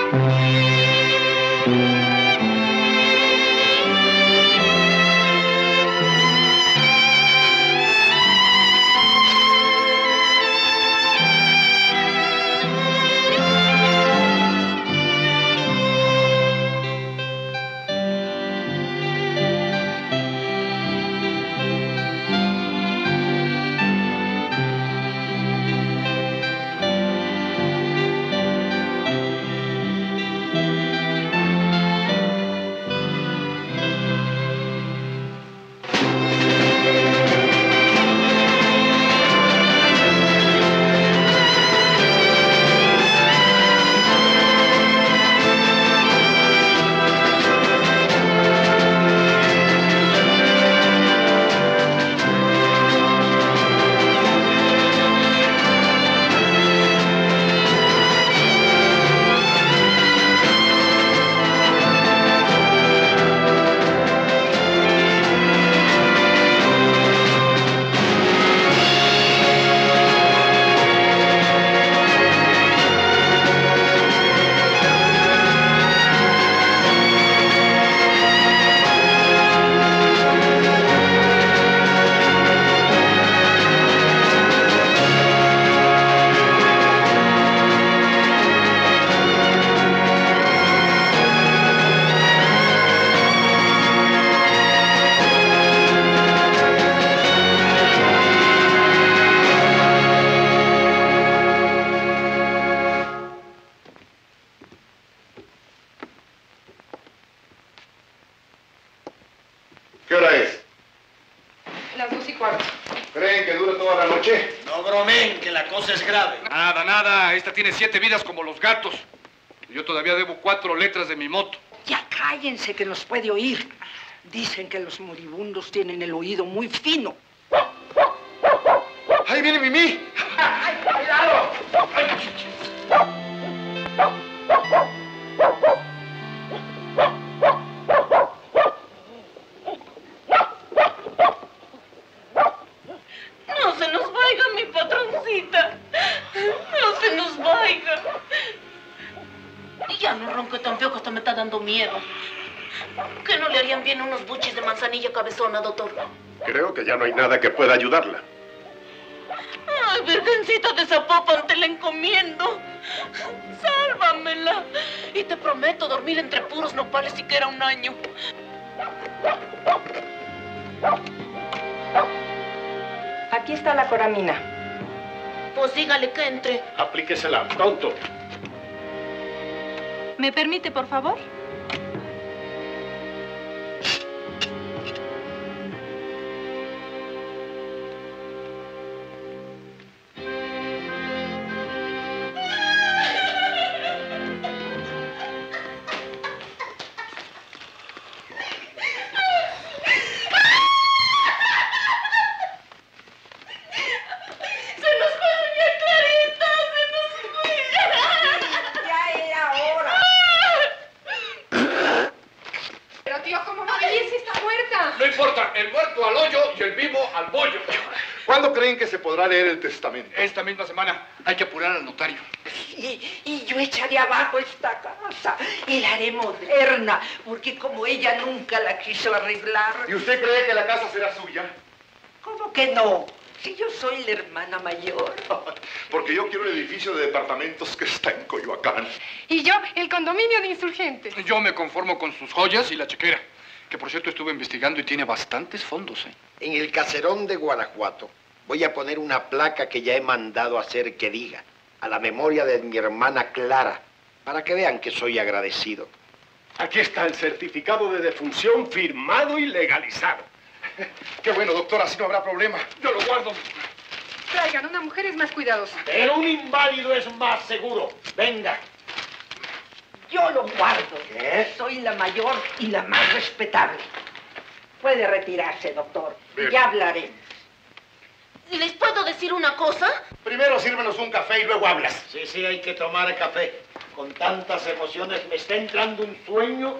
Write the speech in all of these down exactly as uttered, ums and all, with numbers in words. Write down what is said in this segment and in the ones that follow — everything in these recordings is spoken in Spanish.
¿Qué hora es? Las dos y cuarto. ¿Creen que dure toda la noche? No bromen, que la cosa es grave. Nada, nada. Esta tiene siete vidas como los gatos. Yo todavía debo cuatro letras de mi moto. Ya cállense, que nos puede oír. Dicen que los moribundos tienen el oído muy fino. ¡Ahí viene Mimi! ¡Ay, cuidado! No se nos vaya, mi patroncita. No se nos vaya. Y ya no ronco tan feo que hasta me está dando miedo. ¿Que no le harían bien unos buchis de manzanilla cabezona, doctor? Creo que ya no hay nada que pueda ayudarla. Ay, Virgencita de Zapopan, te la encomiendo. Sálvamela. Y te prometo dormir entre puros nopales siquiera un año. Aquí está la coramina. Pues dígale que entre. Aplíquesela, pronto. ¿Me permite, por favor? ¿Cuándo creen que se podrá leer el testamento? Esta misma semana. Hay que apurar al notario. Y, y yo echaré abajo esta casa y la haré moderna, porque como ella nunca la quiso arreglar... ¿Y usted cree que la casa será suya? ¿Cómo que no? Si yo soy la hermana mayor. Porque yo quiero el edificio de departamentos que está en Coyoacán. Y yo, el condominio de insurgentes. Yo me conformo con sus joyas y la chequera. Que por cierto estuve investigando y tiene bastantes fondos, ¿eh? En el caserón de Guanajuato voy a poner una placa que ya he mandado a hacer que diga a la memoria de mi hermana Clara, para que vean que soy agradecido. Aquí está el certificado de defunción firmado y legalizado. Qué bueno, doctor, así no habrá problema. Yo lo guardo. Traigan, una mujer es más cuidadosa. Pero un inválido es más seguro. Venga. Yo lo guardo. ¿Qué? Soy la mayor y la más respetable. Puede retirarse, doctor. Bien. Ya hablaremos. ¿Les puedo decir una cosa? Primero sírvenos un café y luego hablas. Sí, sí, hay que tomar café. Con tantas emociones me está entrando un sueño.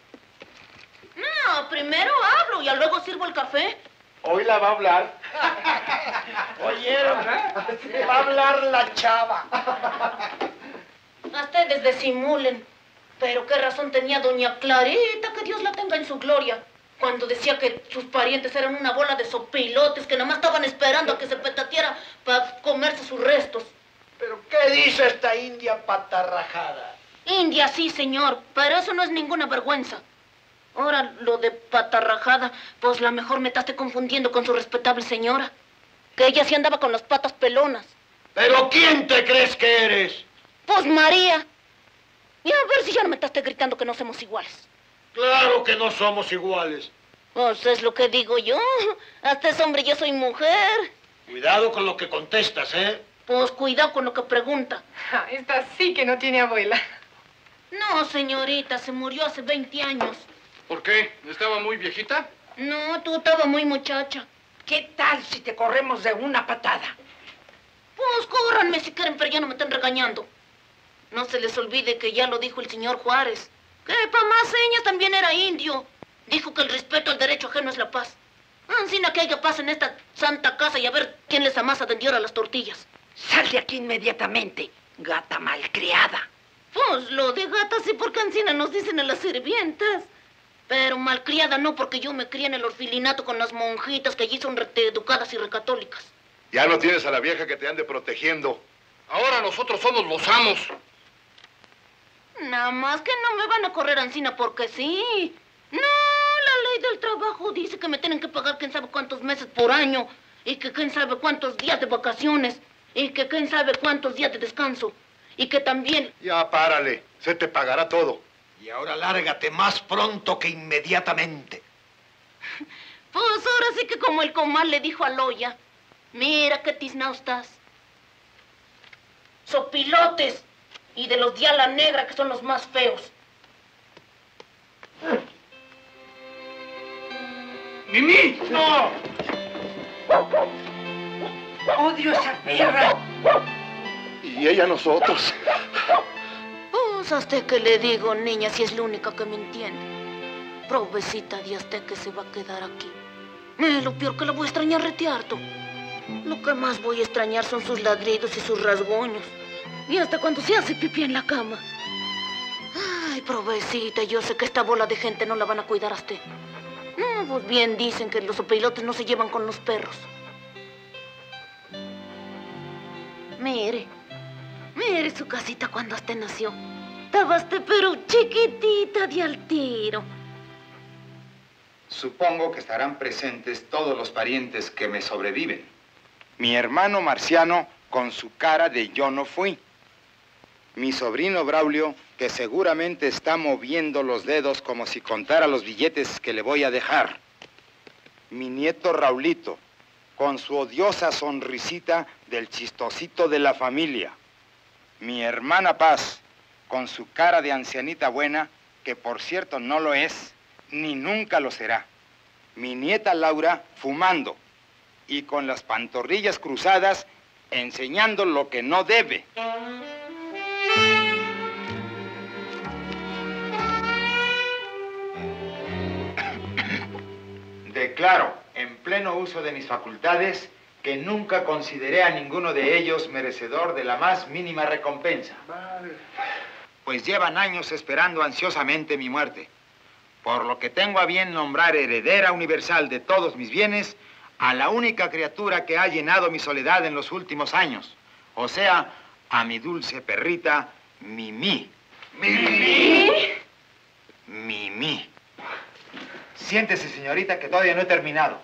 No, primero hablo y luego sirvo el café. Hoy la va a hablar. ¿Oyeron? Va a hablar la chava. Ustedes disimulen. Pero qué razón tenía doña Clarita, que Dios la tenga en su gloria, cuando decía que sus parientes eran una bola de sopilotes que nada más estaban esperando a que se petateara para comerse sus restos. ¿Pero qué dice esta india patarrajada? India, sí, señor, pero eso no es ninguna vergüenza. Ahora, lo de patarrajada, pues la mejor me estás confundiendo con su respetable señora, que ella sí andaba con las patas pelonas. ¿Pero quién te crees que eres? Pues María. Y a ver si ya no me estás gritando que no somos iguales. Claro que no somos iguales. Pues es lo que digo yo. Hasta es hombre, yo soy mujer. Cuidado con lo que contestas, ¿eh? Pues cuidado con lo que pregunta. Ah, esta sí que no tiene abuela. No, señorita, se murió hace veinte años. ¿Por qué? ¿Estaba muy viejita? No, tú estabas muy muchacha. ¿Qué tal si te corremos de una patada? Pues córranme si quieren, pero ya no me están regañando. No se les olvide que ya lo dijo el señor Juárez, que pa' más señas también era indio. Dijo que el respeto al derecho ajeno es la paz. Ansina que haya paz en esta santa casa y a ver quién les amasa de a las tortillas. Sal de aquí inmediatamente, gata malcriada. Pues lo de gata sí, porque ansina nos dicen a las sirvientas. Pero malcriada no, porque yo me crié en el orfilinato con las monjitas que allí son reeducadas y recatólicas. Ya no tienes a la vieja que te ande protegiendo. Ahora nosotros somos los amos. Nada más que no me van a correr ansina porque sí. No, la ley del trabajo dice que me tienen que pagar quién sabe cuántos meses por año. Y que quién sabe cuántos días de vacaciones. Y que quién sabe cuántos días de descanso. Y que también... Ya párale, se te pagará todo. Y ahora lárgate más pronto que inmediatamente. Pues ahora sí que como el comal le dijo a Loya. Mira qué tiznao estás. Sopilotes. Y de los de ala negra, que son los más feos. ¡Mimi! ¡No! Odio esa perra. Y ella a nosotros. Pues hasta que le digo, niña, si es la única que me entiende. Provecita de hasta que se va a quedar aquí. Eh, lo peor que la voy a extrañar rete harto. Lo que más voy a extrañar son sus ladridos y sus rasguños. Y hasta cuando se hace pipí en la cama. Ay, provecita, yo sé que esta bola de gente no la van a cuidar a usted. No, pues bien dicen que los sopilotes no se llevan con los perros. Mire, mire su casita cuando usted nació. Estaba usted pero chiquitita de al tiro. Supongo que estarán presentes todos los parientes que me sobreviven. Mi hermano Marciano con su cara de yo no fui. Mi sobrino Braulio, que seguramente está moviendo los dedos como si contara los billetes que le voy a dejar. Mi nieto Raulito, con su odiosa sonrisita del chistosito de la familia. Mi hermana Paz, con su cara de ancianita buena, que por cierto no lo es, ni nunca lo será. Mi nieta Laura, fumando, y con las pantorrillas cruzadas, enseñando lo que no debe. Declaro, en pleno uso de mis facultades, que nunca consideré a ninguno de ellos merecedor de la más mínima recompensa. Pues llevan años esperando ansiosamente mi muerte, por lo que tengo a bien nombrar heredera universal de todos mis bienes a la única criatura que ha llenado mi soledad en los últimos años, o sea, a mi dulce perrita, Mimi. ¿Mimi? Mimi. Siéntese, señorita, que todavía no he terminado.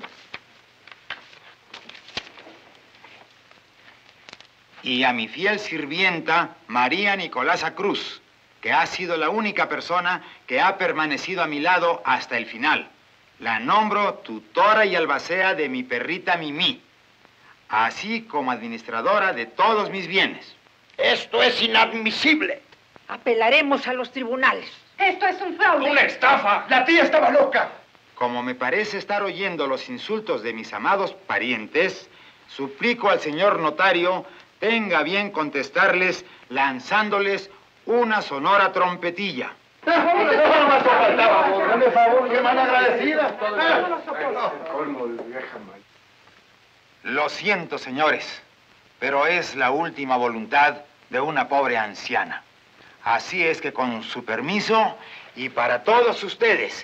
Y a mi fiel sirvienta, María Nicolasa Cruz, que ha sido la única persona que ha permanecido a mi lado hasta el final. La nombro tutora y albacea de mi perrita Mimi, así como administradora de todos mis bienes. Esto es inadmisible. Apelaremos a los tribunales. Esto es un fraude. ¡Una estafa! ¡La tía estaba loca! Como me parece estar oyendo los insultos de mis amados parientes, suplico al señor notario tenga bien contestarles lanzándoles una sonora trompetilla. Dame favor, qué mal agradecida. Lo siento, señores, pero es la última voluntad de una pobre anciana. Así es que con su permiso y para todos ustedes.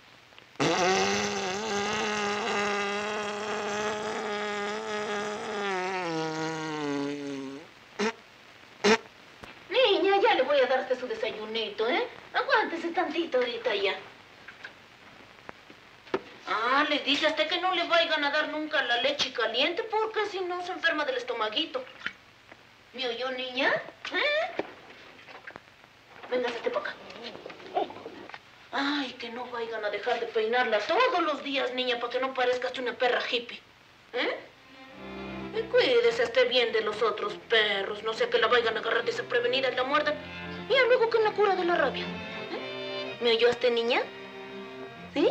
Niña, ya le voy a darte su desayunito, ¿eh? Aguántese tantito ahorita ya. Ah, le dije a usted que no le vayan a dar nunca la leche caliente porque si no se enferma del estomaguito. ¿Me oyó, niña? ¿Eh? Véngase usted para acá. Ay, que no vayan a dejar de peinarla todos los días, niña, para que no parezca usted una perra hippie. ¿Eh? Y cuídese, esté bien de los otros perros. No sea que la vayan a agarrar desprevenida y la muerdan. Y luego que la cura de la rabia. ¿Eh? ¿Me oyó usted, niña? ¿Sí?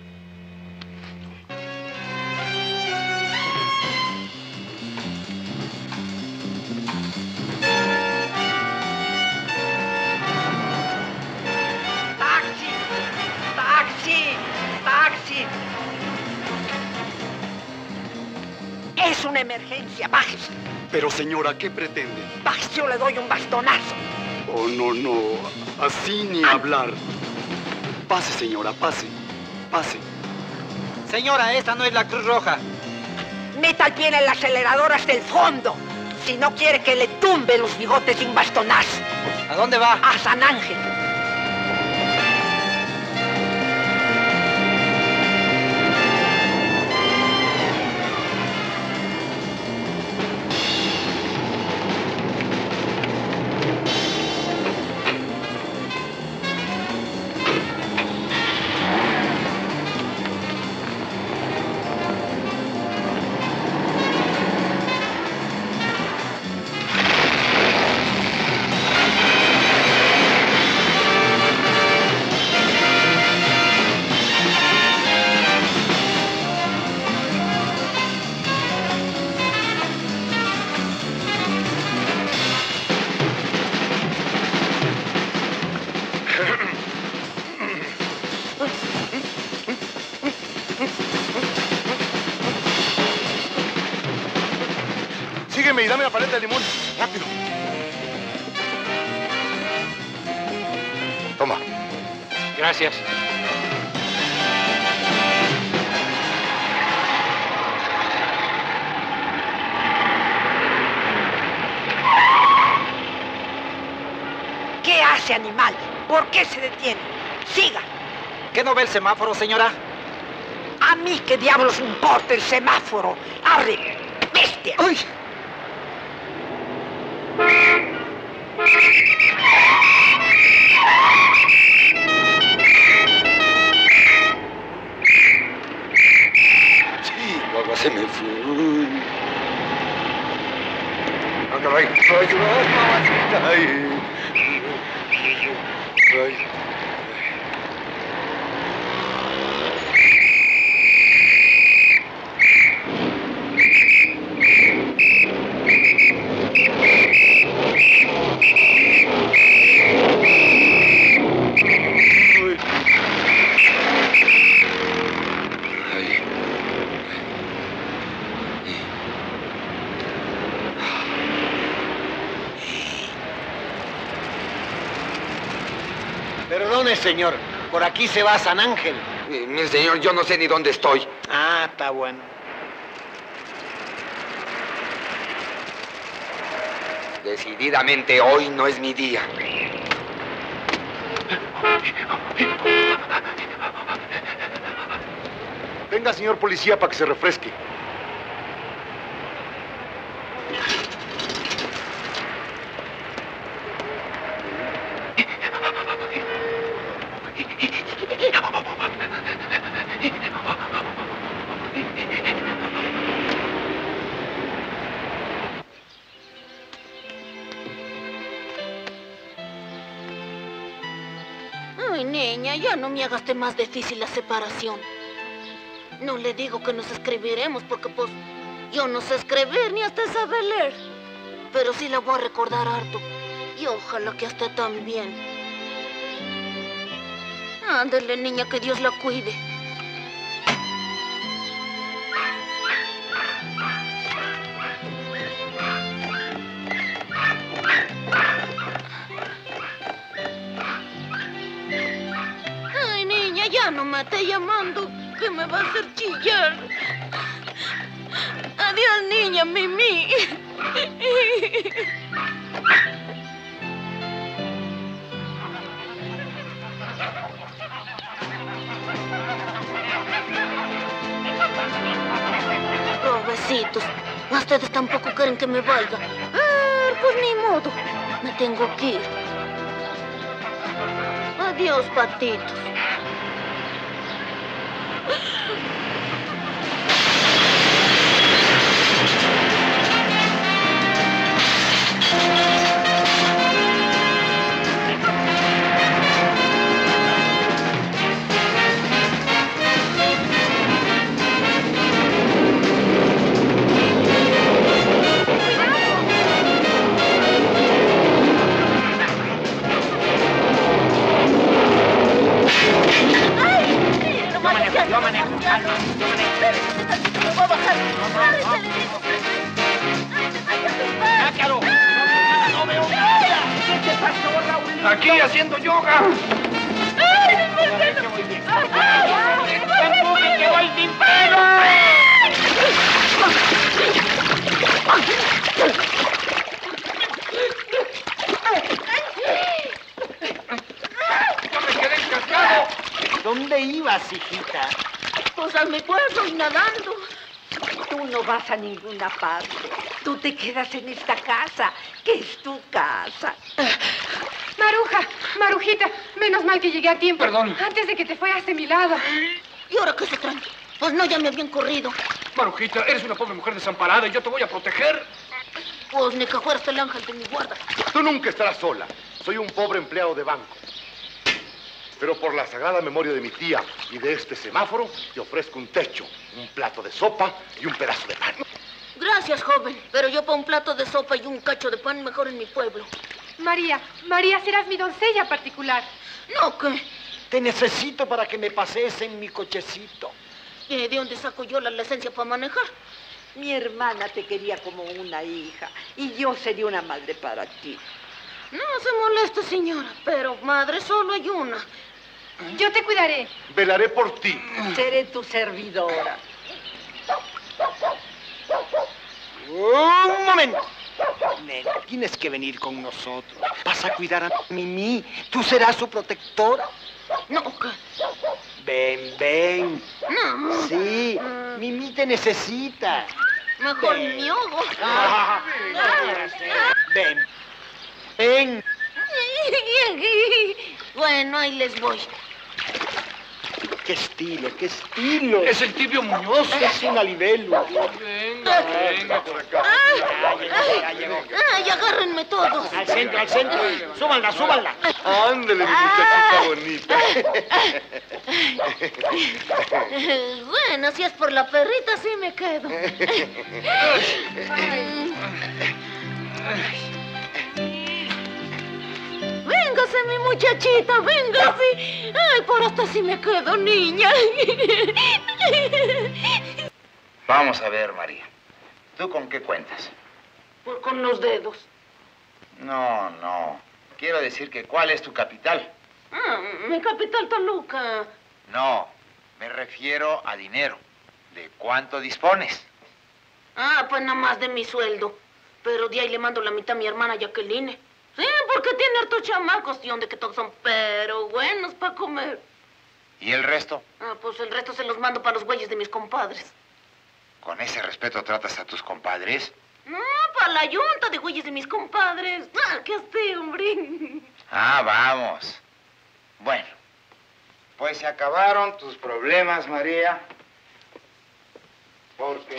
Es una emergencia, bájese. Pero señora, ¿qué pretende? Bájese, yo le doy un bastonazo. Oh, no, no. Así ni hablar. Pase, señora, pase. Pase. Señora, esta no es la Cruz Roja. Meta el pie en el acelerador hasta el fondo. Si no quiere que le tumbe los bigotes de un bastonazo. ¿A dónde va? A San Ángel. Sígueme y dame la paleta de limón. Rápido. Toma. Gracias. ¿Qué hace, animal? ¿Por qué se detiene? Siga. ¿Qué no ve el semáforo, señora? A mí qué diablos importa el semáforo. ¡Arre! ¡Bestia! ¡Uy! Sí, luego se me fue. Ah, caray. Ay, ay, mamacita. Ay. Ay. Perdone, señor. Por aquí se va a San Ángel. Eh, mi señor, yo no sé ni dónde estoy. Ah, está bueno. Decididamente hoy no es mi día. Venga, señor policía, para que se refresque. Ay, niña, ya no me hagas más difícil la separación. No le digo que nos escribiremos porque, pues, yo no sé escribir ni hasta saber leer. Pero sí la voy a recordar harto. Y ojalá que esté también. Ándale, niña, que Dios la cuide. Ya no me esté llamando, que me va a hacer chillar. Adiós, niña, Mimi. Pobrecitos, ustedes tampoco quieren que me vaya. Ah, pues ni modo, me tengo que ir. Adiós, patitos. Yo manejo. Me voy a bajar. ¡Sácalo! ¡No veo nada! ¿Qué te pasó, Raúl? Aquí haciendo yoga. ¡Ay, ¿por qué no? Muy bien. ¡Ay, ¡Tiempo que llegó el timpero! Yo me quedé encascado. ¿Dónde ibas, hijita? Pues a mi pueblo y nadando. Tú no vas a ninguna parte. Tú te quedas en esta casa, que es tu casa. Maruja, Marujita, menos mal que llegué a tiempo. Perdón. Antes de que te fueras de mi lado. ¿Y ahora qué se traen? Pues no, ya me habían corrido. Marujita, eres una pobre mujer desamparada y yo te voy a proteger. Pues ni que fueras el ángel de mi guarda. Tú nunca estarás sola. Soy un pobre empleado de banco. Pero por la sagrada memoria de mi tía y de este semáforo, te ofrezco un techo, un plato de sopa y un pedazo de pan. Gracias, joven. Pero yo para un plato de sopa y un cacho de pan mejor en mi pueblo. María, María, serás mi doncella particular. No, ¿qué? Te necesito para que me pasees en mi cochecito. ¿De dónde saco yo la licencia para manejar? Mi hermana te quería como una hija y yo sería una madre para ti. No se moleste, señora, pero madre solo hay una. Yo te cuidaré. Velaré por ti. Seré tu servidora. Un momento. Nena, tienes que venir con nosotros. Vas a cuidar a Mimi. Tú serás su protectora. No, ¿qué? Ven, ven. No. Sí, Mimi te necesita. Mejor Ven. mi ojo. Ah, ven. Ven. Bueno, ahí les voy. Qué estilo, qué estilo. Es el Tibio Muñoz. Es una libélula. Venga, venga por acá. Ya llegó, ya llegó. Ay, agárrenme todos. Al centro, al centro. Súbanla, súbanla. Ándale, mi muchachita bonita. Bueno, si es por la perrita, sí me quedo. Véngase, mi muchachita, véngase. Ay, por hasta sí me quedo, niña. Vamos a ver, María. ¿Tú con qué cuentas? Pues con los dedos. No, no. Quiero decir que ¿cuál es tu capital? Ah, mi capital Toluca. No, me refiero a dinero. ¿De cuánto dispones? Ah, pues nada más de mi sueldo. Pero de ahí le mando la mitad a mi hermana Jacqueline. Sí, porque tiene hartos chamacos y donde que todos son pero buenos para comer. ¿Y el resto? Ah, pues el resto se los mando para los güeyes de mis compadres. ¿Con ese respeto tratas a tus compadres? No, para la yunta de güeyes de mis compadres. Ah, qué así, hombre. Ah, vamos. Bueno, pues se acabaron tus problemas, María. Porque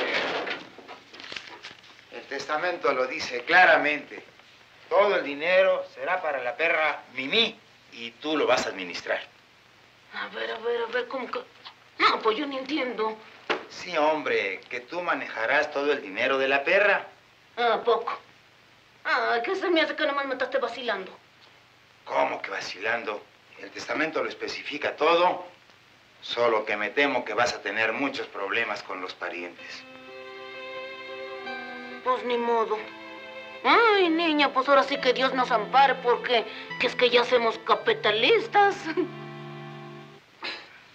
el testamento lo dice claramente. Todo el dinero será para la perra Mimi y tú lo vas a administrar. A ver, a ver, a ver, ¿cómo que...? No, pues yo ni entiendo. Sí, hombre, que tú manejarás todo el dinero de la perra. ¿A poco? Ah, ¿qué se me hace que nomás me estás vacilando? ¿Cómo que vacilando? El testamento lo especifica todo, solo que me temo que vas a tener muchos problemas con los parientes. Pues ni modo. Ay, niña, pues ahora sí que Dios nos ampare porque que es que ya somos capitalistas.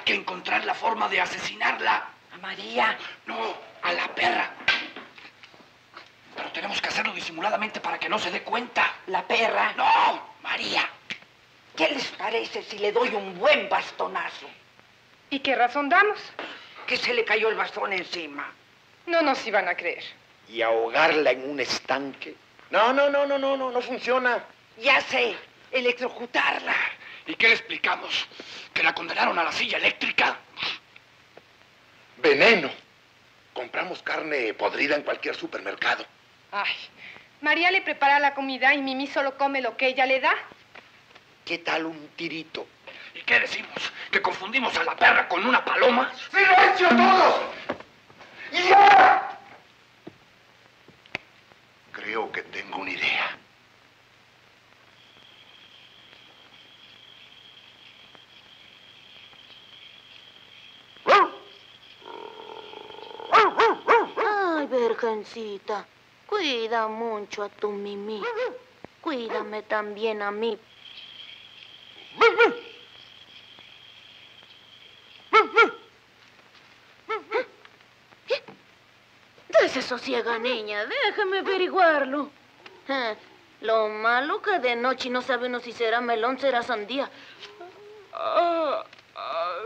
que encontrar la forma de asesinarla. ¿A María? No, a la perra. Pero tenemos que hacerlo disimuladamente para que no se dé cuenta. ¿La perra? No, María. ¿Qué les parece si le doy un buen bastonazo? ¿Y qué razón damos? Que se le cayó el bastón encima. No nos iban a creer. ¿Y ahogarla en un estanque? No, no, no, no, no, no, no funciona. Ya sé, electrocutarla. ¿Y qué le explicamos? ¿Que la condenaron a la silla eléctrica? Veneno. Compramos carne podrida en cualquier supermercado. Ay, María le prepara la comida y Mimi solo come lo que ella le da. ¿Qué tal un tirito? ¿Y qué decimos? ¿Que confundimos a la perra con una paloma? ¡Silencio todos! ¡Ya! Creo que tengo una idea. Ay, Virgencita, cuida mucho a tu Mimi. Cuídame también a mí. Déjese sosiega, niña. Déjame averiguarlo. Eh, lo malo que de noche no sabe uno si será melón, será sandía. Ah, ah,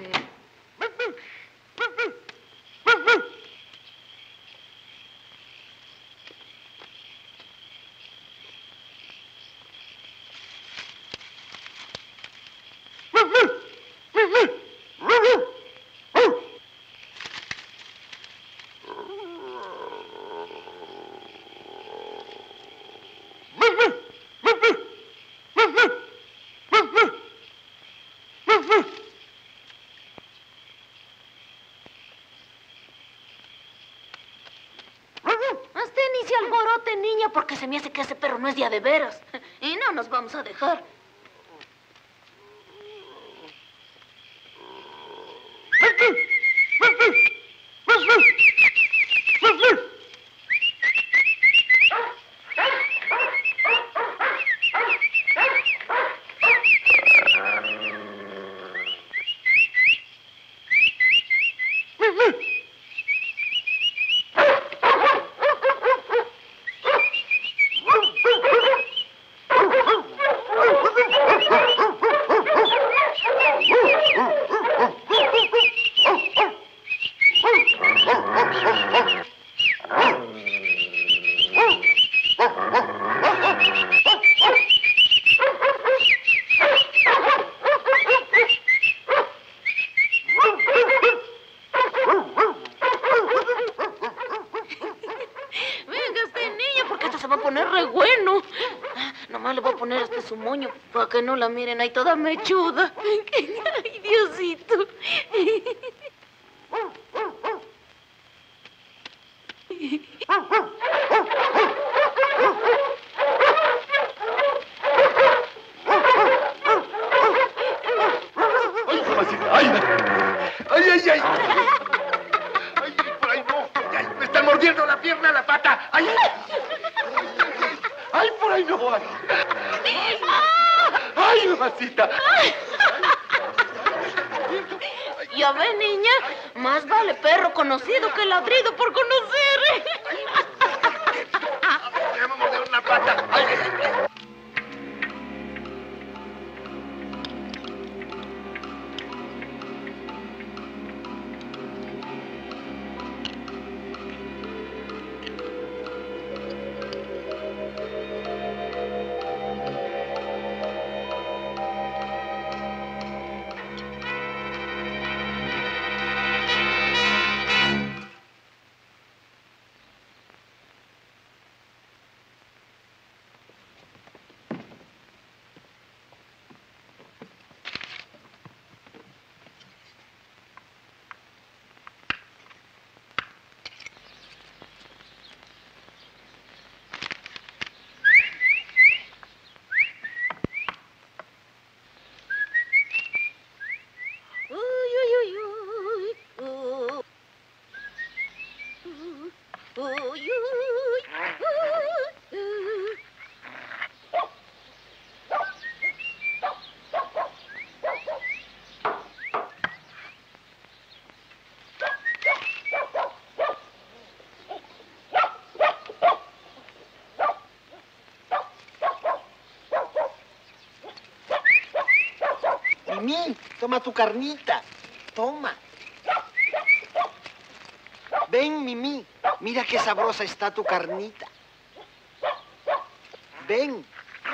Hasta ni se alborote, niña, porque se me hace que ese perro no es de a de veras. Y no nos vamos a dejar. Para que no la miren ahí toda mechuda. Ay, Diosito. ¡Ay, ay, ay! ¡Ay, ay, por ahí no! ¡Ay, me están mordiendo la pierna, la pata! ¡Ay, ay! ¡Ay, por ahí no! ¡Ay, ay mamacita! Ya ve, niña, más vale perro conocido que ladrido por conocer. ¡Ya me mordieron una pata! ¡Ay, ay, ay! Mimi, toma tu carnita. Toma. Ven, Mimi. Mira qué sabrosa está tu carnita. Ven.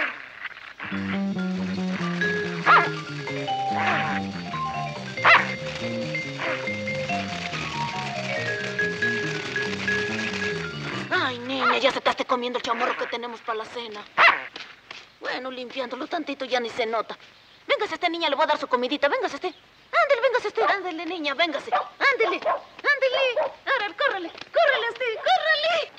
Ay, niña, ya se te esté comiendo el chamorro que tenemos para la cena. Bueno, limpiándolo tantito ya ni se nota. Véngase, este niña, le voy a dar su comidita. Véngase, este. Ándale, véngase, este. Ándale, niña, véngase. Ándale, ándale. Ahora, córrele, córrele, este, córrele.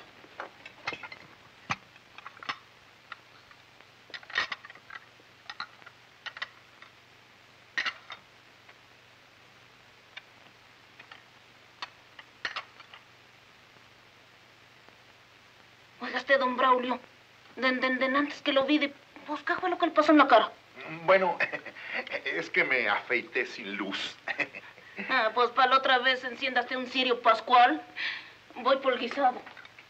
Oiga, este, don Braulio. Den, den, den, antes que lo vi, de... pues, ¿qué fue lo que le pasó en la cara? Bueno, es que me afeité sin luz. Ah, pues para la otra vez enciéndate un cirio pascual. Voy por el guisado.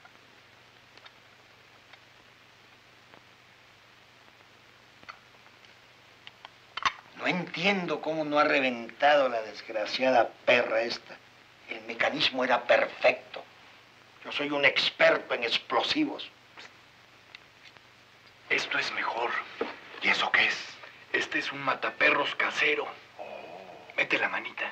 No entiendo cómo no ha reventado la desgraciada perra esta. El mecanismo era perfecto. Yo soy un experto en explosivos. Esto es mejor. ¿Y eso qué es? Este es un mataperros casero. Mete la manita.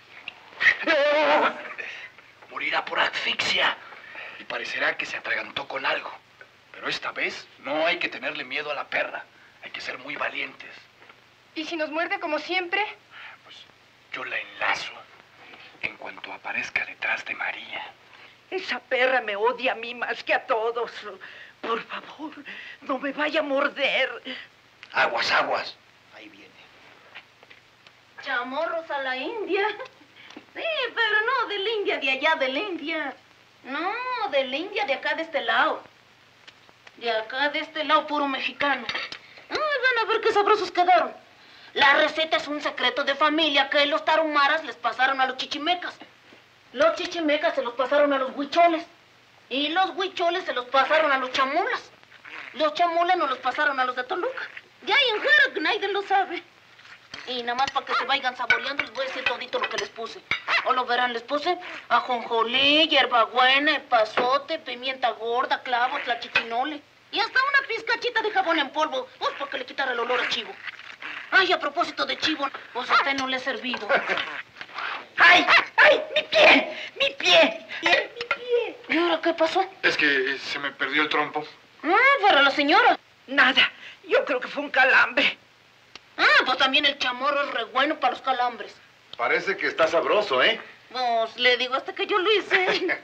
Morirá por asfixia. Y parecerá que se atragantó con algo. Pero esta vez no hay que tenerle miedo a la perra. Hay que ser muy valientes. ¿Y si nos muerde como siempre? Pues yo la enlazo en cuanto aparezca detrás de María. Esa perra me odia a mí más que a todos. Por favor, no me vaya a morder. Aguas, aguas. Ahí viene. Chamorros a la India. Sí, pero no de la India de allá, de la India. No, de la India de acá de este lado. De acá de este lado, puro mexicano. Ay, van a ver qué sabrosos quedaron. La receta es un secreto de familia que los tarumaras les pasaron a los chichimecas. Los chichimecas se los pasaron a los huicholes. Y los huicholes se los pasaron a los chamulas. Los chamulas nos los pasaron a los de Toluca. Ya hay en Jara que nadie lo sabe. Y nada más para que se vayan saboreando les voy a decir todito lo que les puse. O lo verán, les puse ajonjolí, hierbabuena, epazote, pimienta gorda, clavos, tlachiquinole. Y hasta una pizcachita de jabón en polvo, pues para que le quitara el olor a chivo. Ay, a propósito de chivo, pues a usted no le he servido. ¡Ay! ¡Ay! ¡Mi pie! ¡Mi pie! ¡Mi pie! ¿Y ahora qué pasó? Es que se me perdió el trompo. Ah, para la señora. Nada. Yo creo que fue un calambre. Ah, pues también el chamorro es re bueno para los calambres. Parece que está sabroso, ¿eh? Pues le digo hasta que yo lo hice.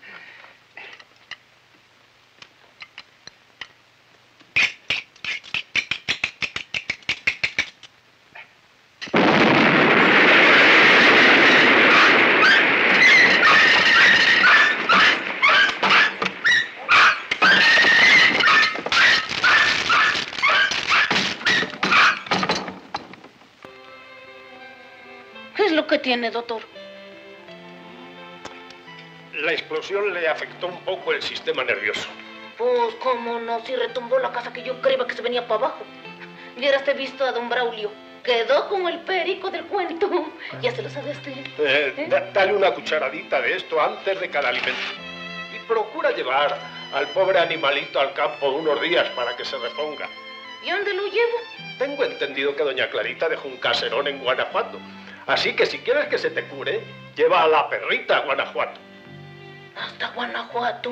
¿Qué es lo que tiene, doctor? La explosión le afectó un poco el sistema nervioso. Pues, cómo no, si retumbó la casa que yo creía que se venía para abajo. Hubieras visto a don Braulio. Quedó como el perico del cuento. Ya se lo sabe usted. Eh, ¿Eh? da- dale una cucharadita de esto antes de cada alimento. Y procura llevar al pobre animalito al campo unos días para que se reponga. ¿Y dónde lo llevo? Tengo entendido que doña Clarita dejó un caserón en Guanajuato. Así que si quieres que se te cure, lleva a la perrita a Guanajuato. Hasta Guanajuato.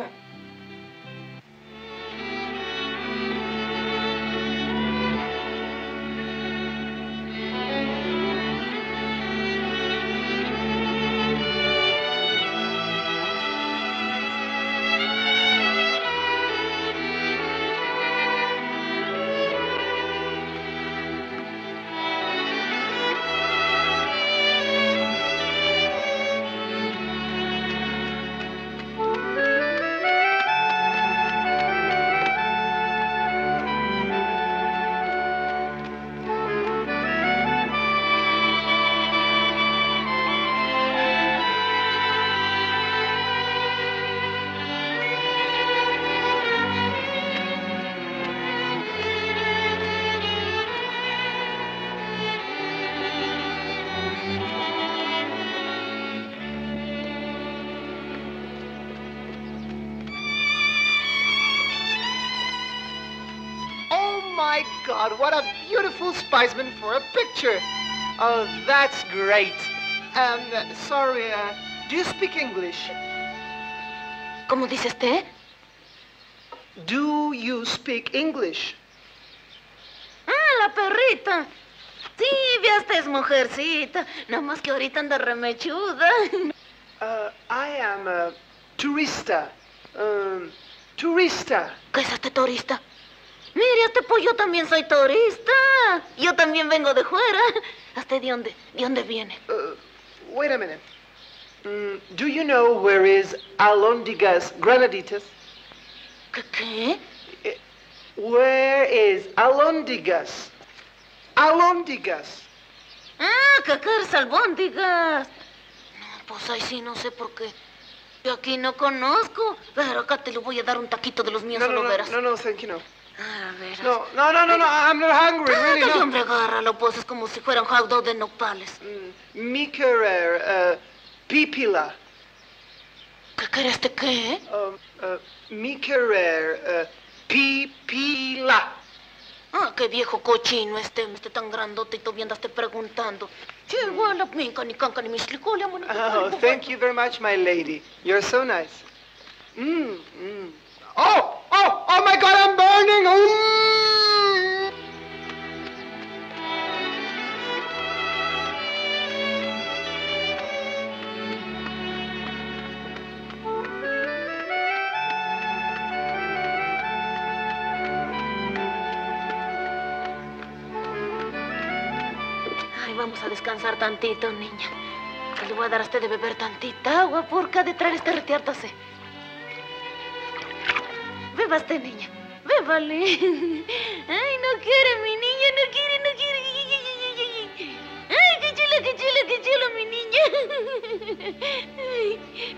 God, what a beautiful specimen for a picture. Oh, that's great. Um, sorry, uh, do you speak English? ¿Cómo dice usted? Do you speak English? Ah, la perrita. Sí, ya esta es mujercita. Nada más que ahorita anda remechuda. Uh, I am a turista. Um, turista. ¿Qué es este turista? Mire, este pues yo también soy turista. Yo también vengo de fuera. ¿Hasta de dónde? ¿De dónde viene? Uh, wait a minute. Mm, do you know where is Alondigas Granaditas? ¿Qué qué? Where is Alondigas? Alondigas. Ah, que quieres albóndigas. No, pues ahí sí no sé por qué. Yo aquí no conozco. Pero acá te lo voy a dar un taquito de los míos, No, solo no, verás. no, no, thank you, no. Ah, verás. No, no, no, no, no, I'm not hungry, really, Ándale, no. hombre, agárralo, pues es como si fuera un hot dog de nopales. Mm, mi querer, uh, pipila. ¿Qué querés de qué? Um, uh, mi querer, uh, pipila. Ah, qué viejo cochino este, este tan grandote y todavía andaste preguntando. Che, igual la minca, ni canca, ni mislicole, amor. Oh, thank you very much, my lady. You're so nice. Mm, mm. Oh, oh, oh my God, I'm burning! Mm. Ay, vamos a descansar tantito, niña. Que le voy a dar a usted de beber tantita agua porque ha de traer este retiártase. Beba usted, niña. Bébale. Ay, no quiere, mi niña, no quiere, no quiere. Ay, qué chulo, qué chulo, qué chulo, mi niña. Ay.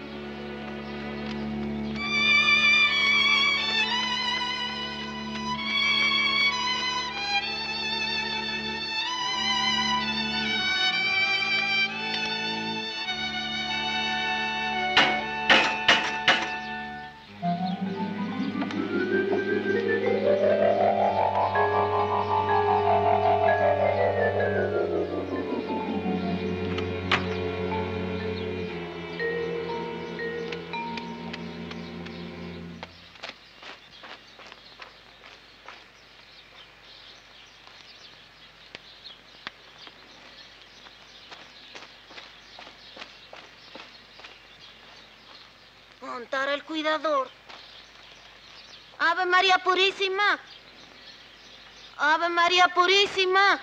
Montar el cuidador. Ave María Purísima. Ave María Purísima.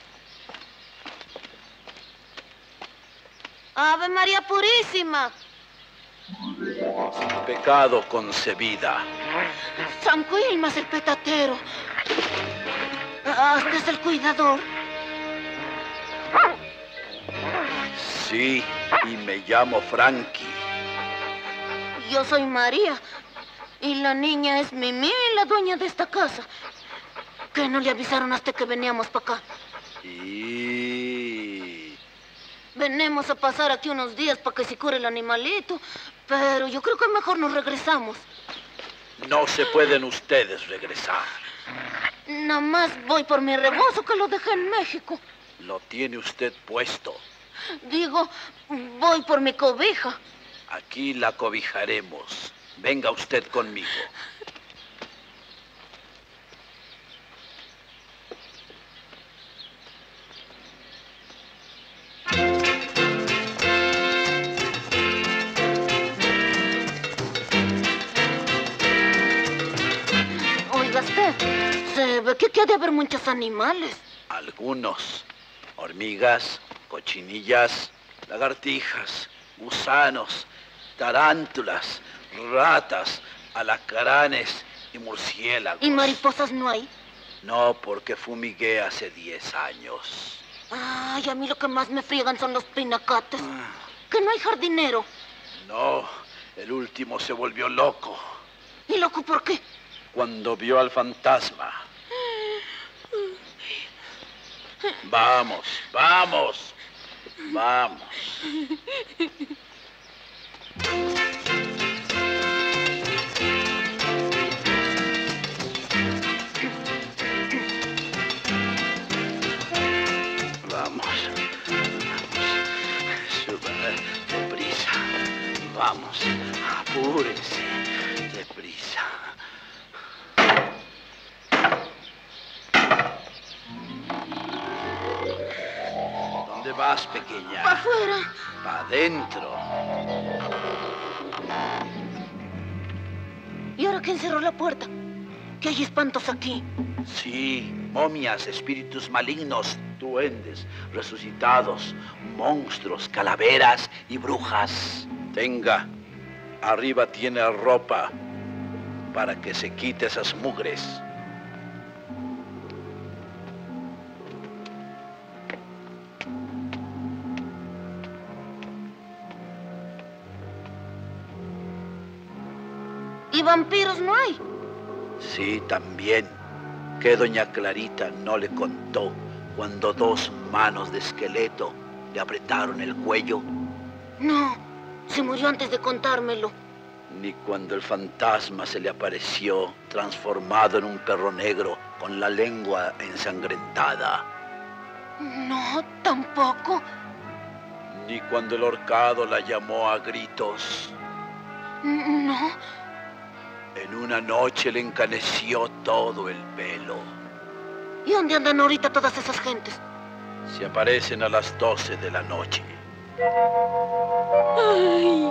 Ave María Purísima. Sin pecado concebida. San Quilmas el petatero. Este es el cuidador. Sí, y me llamo Frankie. Yo soy María. Y la niña es Mimi, la dueña de esta casa. Que no le avisaron hasta que veníamos para acá. Y... Venimos a pasar aquí unos días para que se cure el animalito. Pero yo creo que mejor nos regresamos. No se pueden ustedes regresar. Nada más voy por mi rebozo que lo dejé en México. Lo tiene usted puesto. Digo, voy por mi cobija. Aquí la cobijaremos. Venga usted conmigo. Oiga usted, se ve que aquí ha de haber muchos animales. Algunos. Hormigas, cochinillas, lagartijas, gusanos, tarántulas, ratas, alacranes y murciélagos. ¿Y mariposas no hay? No, porque fumigué hace diez años. Ay, a mí lo que más me friegan son los pinacates. Que no hay jardinero. No, el último se volvió loco. ¿Y loco por qué? Cuando vio al fantasma. Vamos, vamos, vamos. Apúrese. Deprisa. ¿Dónde vas, pequeña? ¡Pa' afuera! Pa' adentro. ¿Y ahora quién cerró la puerta? ¿Que hay espantos aquí? Sí, momias, espíritus malignos, duendes, resucitados, monstruos, calaveras y brujas. Tenga, arriba tiene ropa para que se quite esas mugres. ¿Y vampiros no hay? Sí, también. Que doña Clarita no le contó cuando dos manos de esqueleto le apretaron el cuello. No, se murió antes de contármelo. Ni cuando el fantasma se le apareció transformado en un perro negro con la lengua ensangrentada. No, tampoco. Ni cuando el horcado la llamó a gritos. No. En una noche le encaneció todo el pelo. ¿Y dónde andan ahorita todas esas gentes? Se aparecen a las doce de la noche. Ay.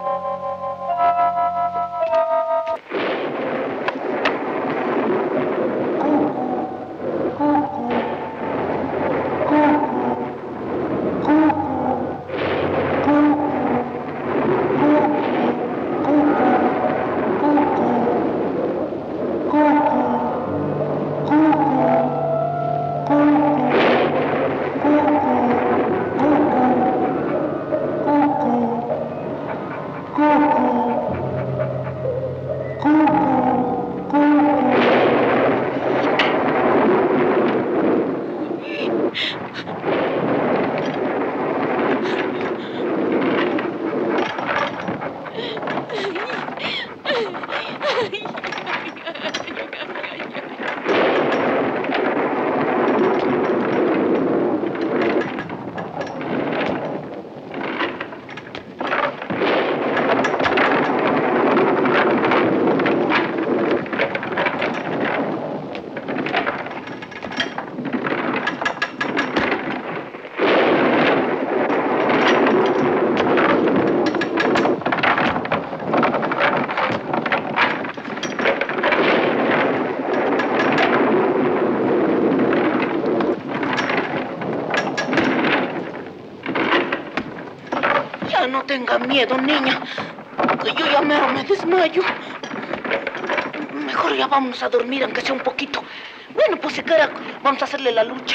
No tenga miedo, niña, que yo ya mero me desmayo. Mejor ya vamos a dormir, aunque sea un poquito. Bueno, pues si quiera, vamos a hacerle la lucha.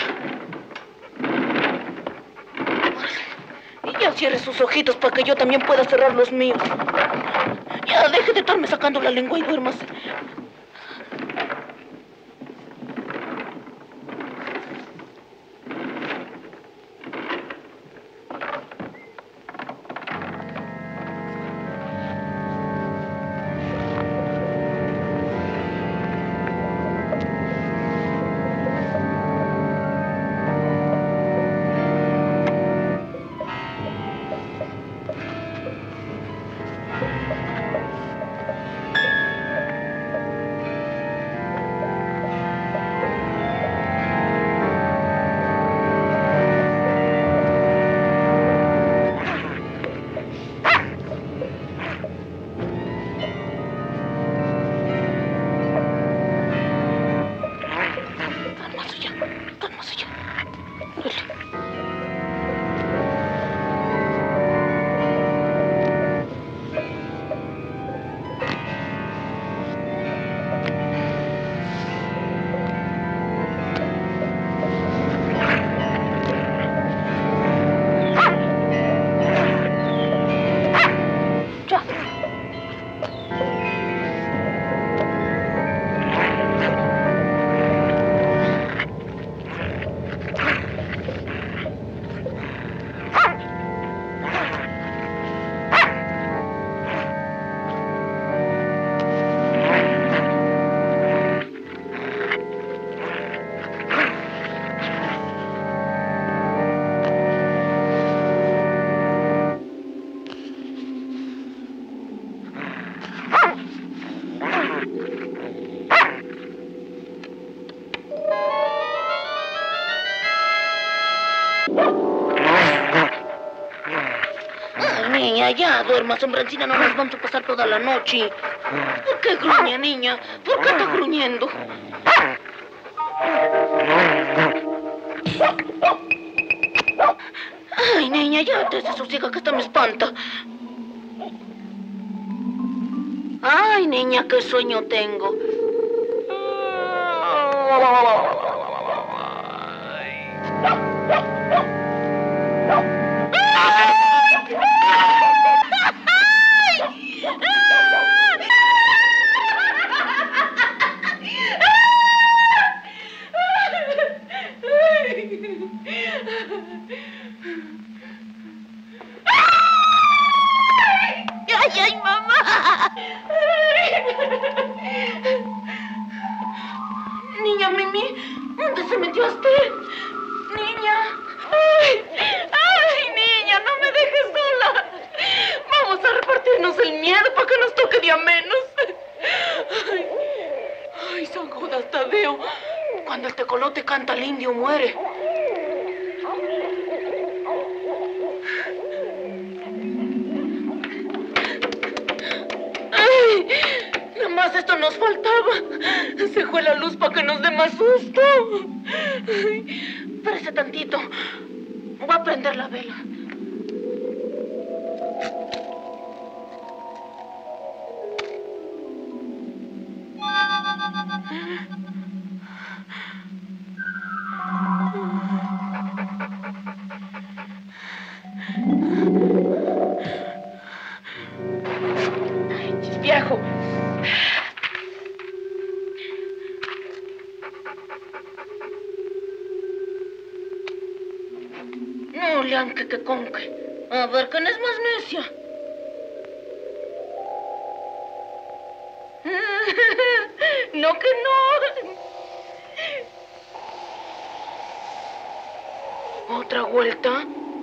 Y ya cierre sus ojitos para que yo también pueda cerrar los míos. Ya, deje de estarme sacando la lengua y duérmase. Niña, ya duerma, sombrancina, no nos vamos a pasar toda la noche. ¿Por qué gruñe, niña? ¿Por qué está gruñendo? Ay, niña, ya te desasosiega que hasta me espanta. Ay, niña, qué sueño tengo. ¡Ay, ay, mamá! Niña Mimi, ¿dónde se metió usted? Niña. ¡Ay! ¡Ay, niña, no me dejes sola! Vamos a repartirnos el miedo para que nos toque día menos. ¡Ay! ¡Ay, San Judas Tadeo! Cuando el tecolote canta, el indio muere. ¡Ay! Nada más esto nos faltaba. Se fue la luz para que nos dé más susto. Ay, espérese tantito. Voy a prender la vela. Ay, viejo. No, Leanque, que conque. A ver, ¿quién es más necia? No, que no. ¿Otra vuelta?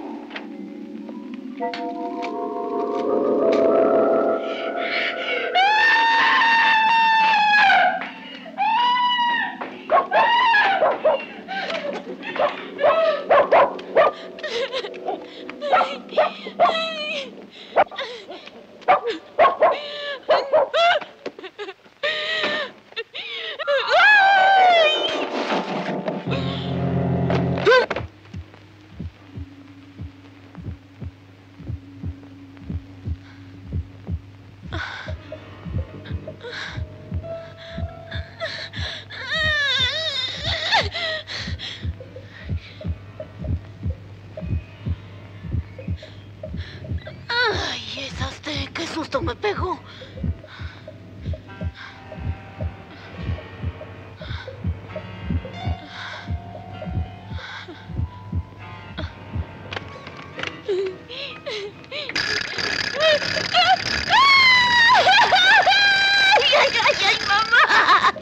Ay, esas de qué susto me pegó. ¡Ay, ay, ay, mamá!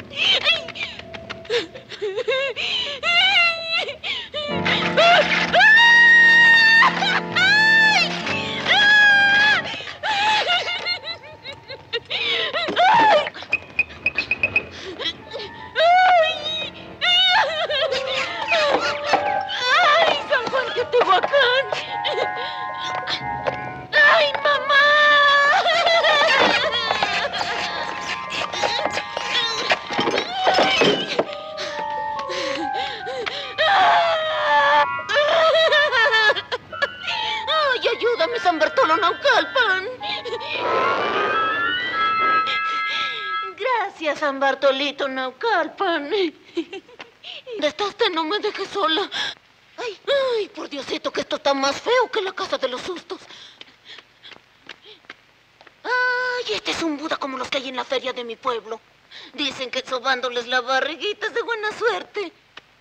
¡Ay, San Juan de Tehuacán! ¡Ay, mamá! ¡Ay, ayúdame, San Bartolo Naucalpan! Gracias, San Bartolito Naucalpan. ¿Dónde está usted? No me deje sola. Ay, ay, por Diosito, que esto está más feo que la casa de los sustos. Ay, este es un Buda como los que hay en la feria de mi pueblo. Dicen que sobándoles la barriguita es de buena suerte.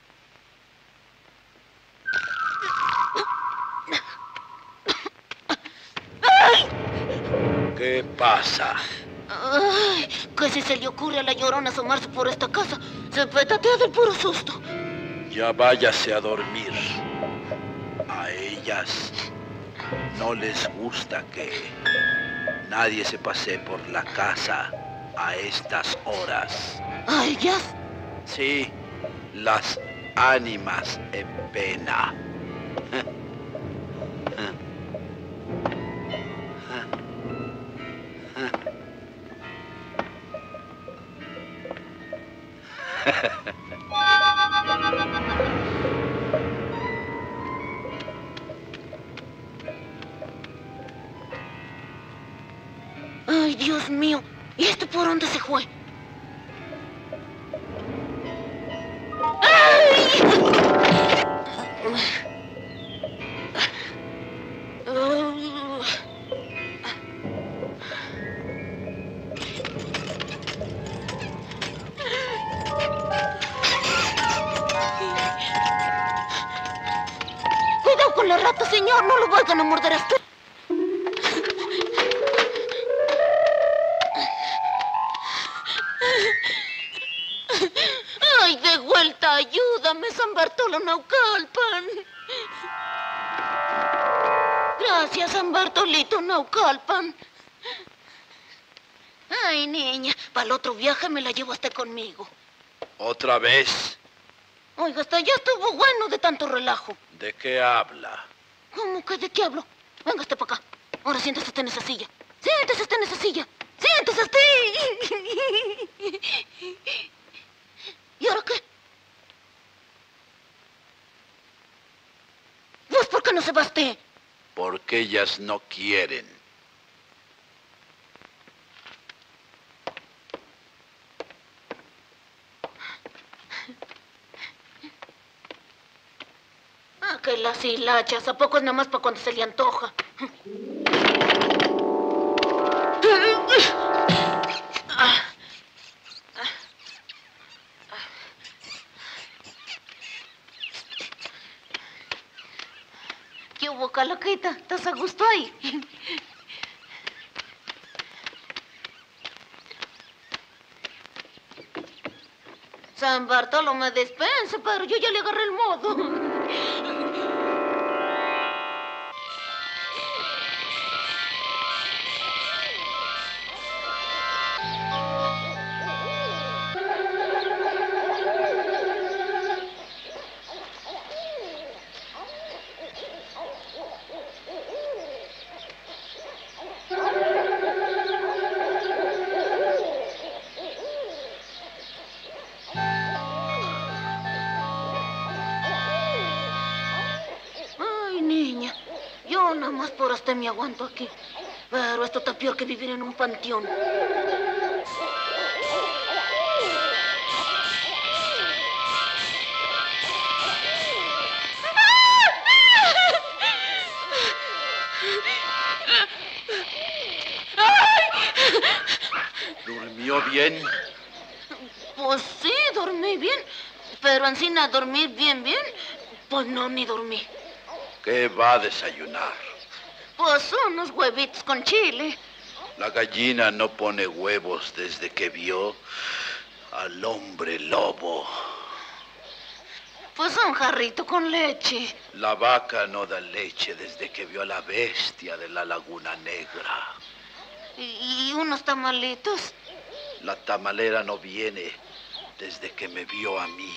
¡Ay! ¿Qué pasa? Ay, que si se le ocurre a la Llorona asomarse por esta casa, se petatea del puro susto. Ya váyase a dormir. A ellas no les gusta que nadie se pase por la casa a estas horas. ¿A ellas? Sí, las ánimas en pena. Ay, Dios mío. ¿Y este por dónde se fue? ¡Ay! Cuidado con la rata, señor. No lo vayan a morder hasta... ¡Ay, de vuelta! ¡Ayúdame, San Bartolo Naucalpan! Gracias, San Bartolito Naucalpan. Ay, niña, para el otro viaje me la llevo hasta conmigo. ¿Otra vez? Oiga, hasta ya estuvo bueno de tanto relajo. ¿De qué habla? ¿Cómo que de qué hablo? Venga hasta para acá. Ahora siéntese usted en esa silla. Siéntese usted en esa silla. Siéntese usted. ¿Y ahora qué? Pues, ¿por qué no se va usted? Porque ellas no quieren. Ah, que las hilachas. ¿A poco es nada más para cuando se le antoja? Ah. ¿Qué hubo, Calaquita? ¿Estás a gusto ahí? San Bartolo me dispense, pero yo ya le agarré el modo. Nada más por hasta me aguanto aquí. Pero esto está peor que vivir en un panteón. ¿Durmió bien? Pues sí, dormí bien. Pero encima dormir bien, bien, pues no, ni dormí. ¿Qué va a desayunar? Pues unos huevitos con chile. La gallina no pone huevos desde que vio al hombre lobo. Pues un jarrito con leche. La vaca no da leche desde que vio a la bestia de la Laguna Negra. ¿Y, y unos tamalitos? La tamalera no viene desde que me vio a mí.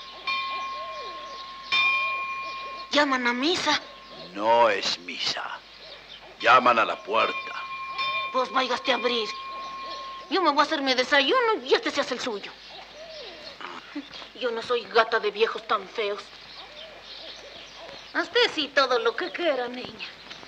¿Llaman a misa? No es misa. Llaman a la puerta. Pues váyase a abrir. Yo me voy a hacer mi desayuno y este se hace el suyo. Yo no soy gata de viejos tan feos. A usted sí todo lo que quiera, niña.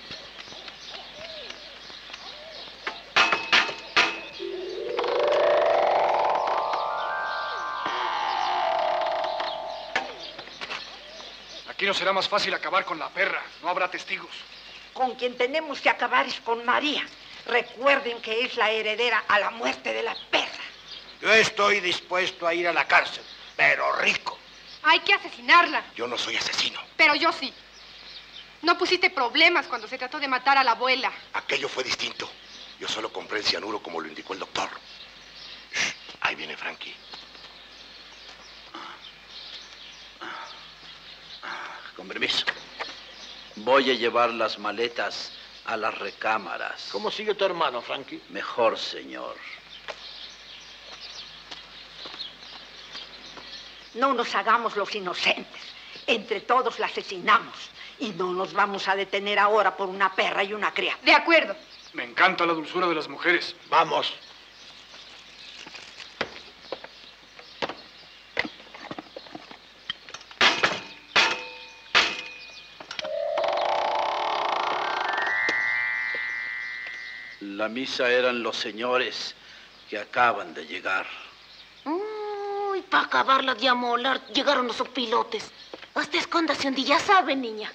Aquí no será más fácil acabar con la perra. No habrá testigos. Con quien tenemos que acabar es con María. Recuerden que es la heredera a la muerte de la perra. Yo estoy dispuesto a ir a la cárcel, pero rico. Hay que asesinarla. Yo no soy asesino. Pero yo sí. No pusiste problemas cuando se trató de matar a la abuela. Aquello fue distinto. Yo solo compré el cianuro como lo indicó el doctor. Shh, ahí viene Frankie. Con permiso. Voy a llevar las maletas a las recámaras. ¿Cómo sigue tu hermano, Frankie? Mejor, señor. No nos hagamos los inocentes. Entre todos la asesinamos. Y no nos vamos a detener ahora por una perra y una cría. De acuerdo. Me encanta la dulzura de las mujeres. Vamos. la misa eran los señores que acaban de llegar. Uy, para acabarla de amolar, llegaron los opilotes. Hasta escóndase donde ya sabe, niña.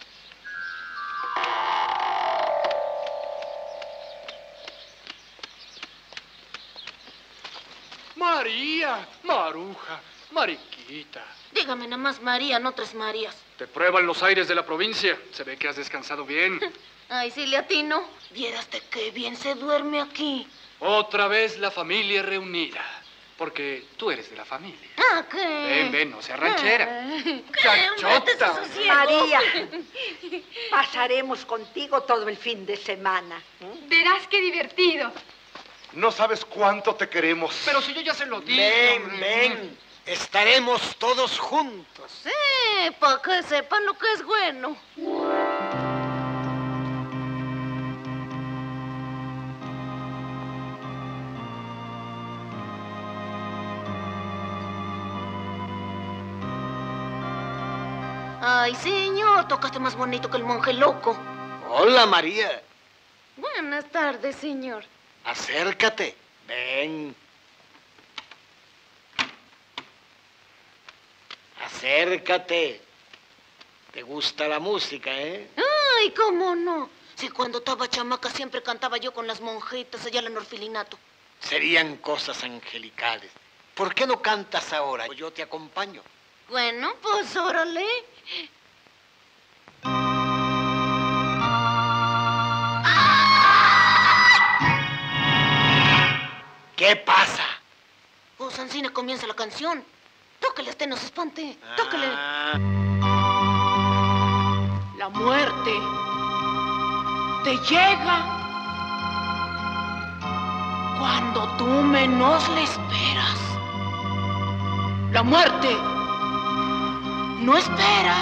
María, Maruja, Mariquita. Dígame nada más María, no tres Marías. Te prueban los aires de la provincia. Se ve que has descansado bien. Ay, sí le atino. Vieras de qué bien se duerme aquí. Otra vez la familia reunida. Porque tú eres de la familia. Ah, ¿qué? Ven, ven, no seas ranchera. ¡Chachota! María, pasaremos contigo todo el fin de semana. Verás qué divertido. No sabes cuánto te queremos. Pero si yo ya se lo dije. Ven, ven. Estaremos todos juntos. Sí, para que sepan lo que es bueno. Ay, señor, tocaste más bonito que el monje loco. Hola, María. Buenas tardes, señor. Acércate. Ven. Acércate. ¿Te gusta la música, eh? Ay, cómo no. Si cuando estaba chamaca siempre cantaba yo con las monjitas allá en el orfilinato. Serían cosas angelicales. ¿Por qué no cantas ahora? Yo te acompaño. Bueno, pues órale. ¿Qué pasa? Pues Ancina comienza la canción. Tóquele, este no se espante. Tóquele. Ah. La muerte te llega cuando tú menos le esperas. La muerte no espera,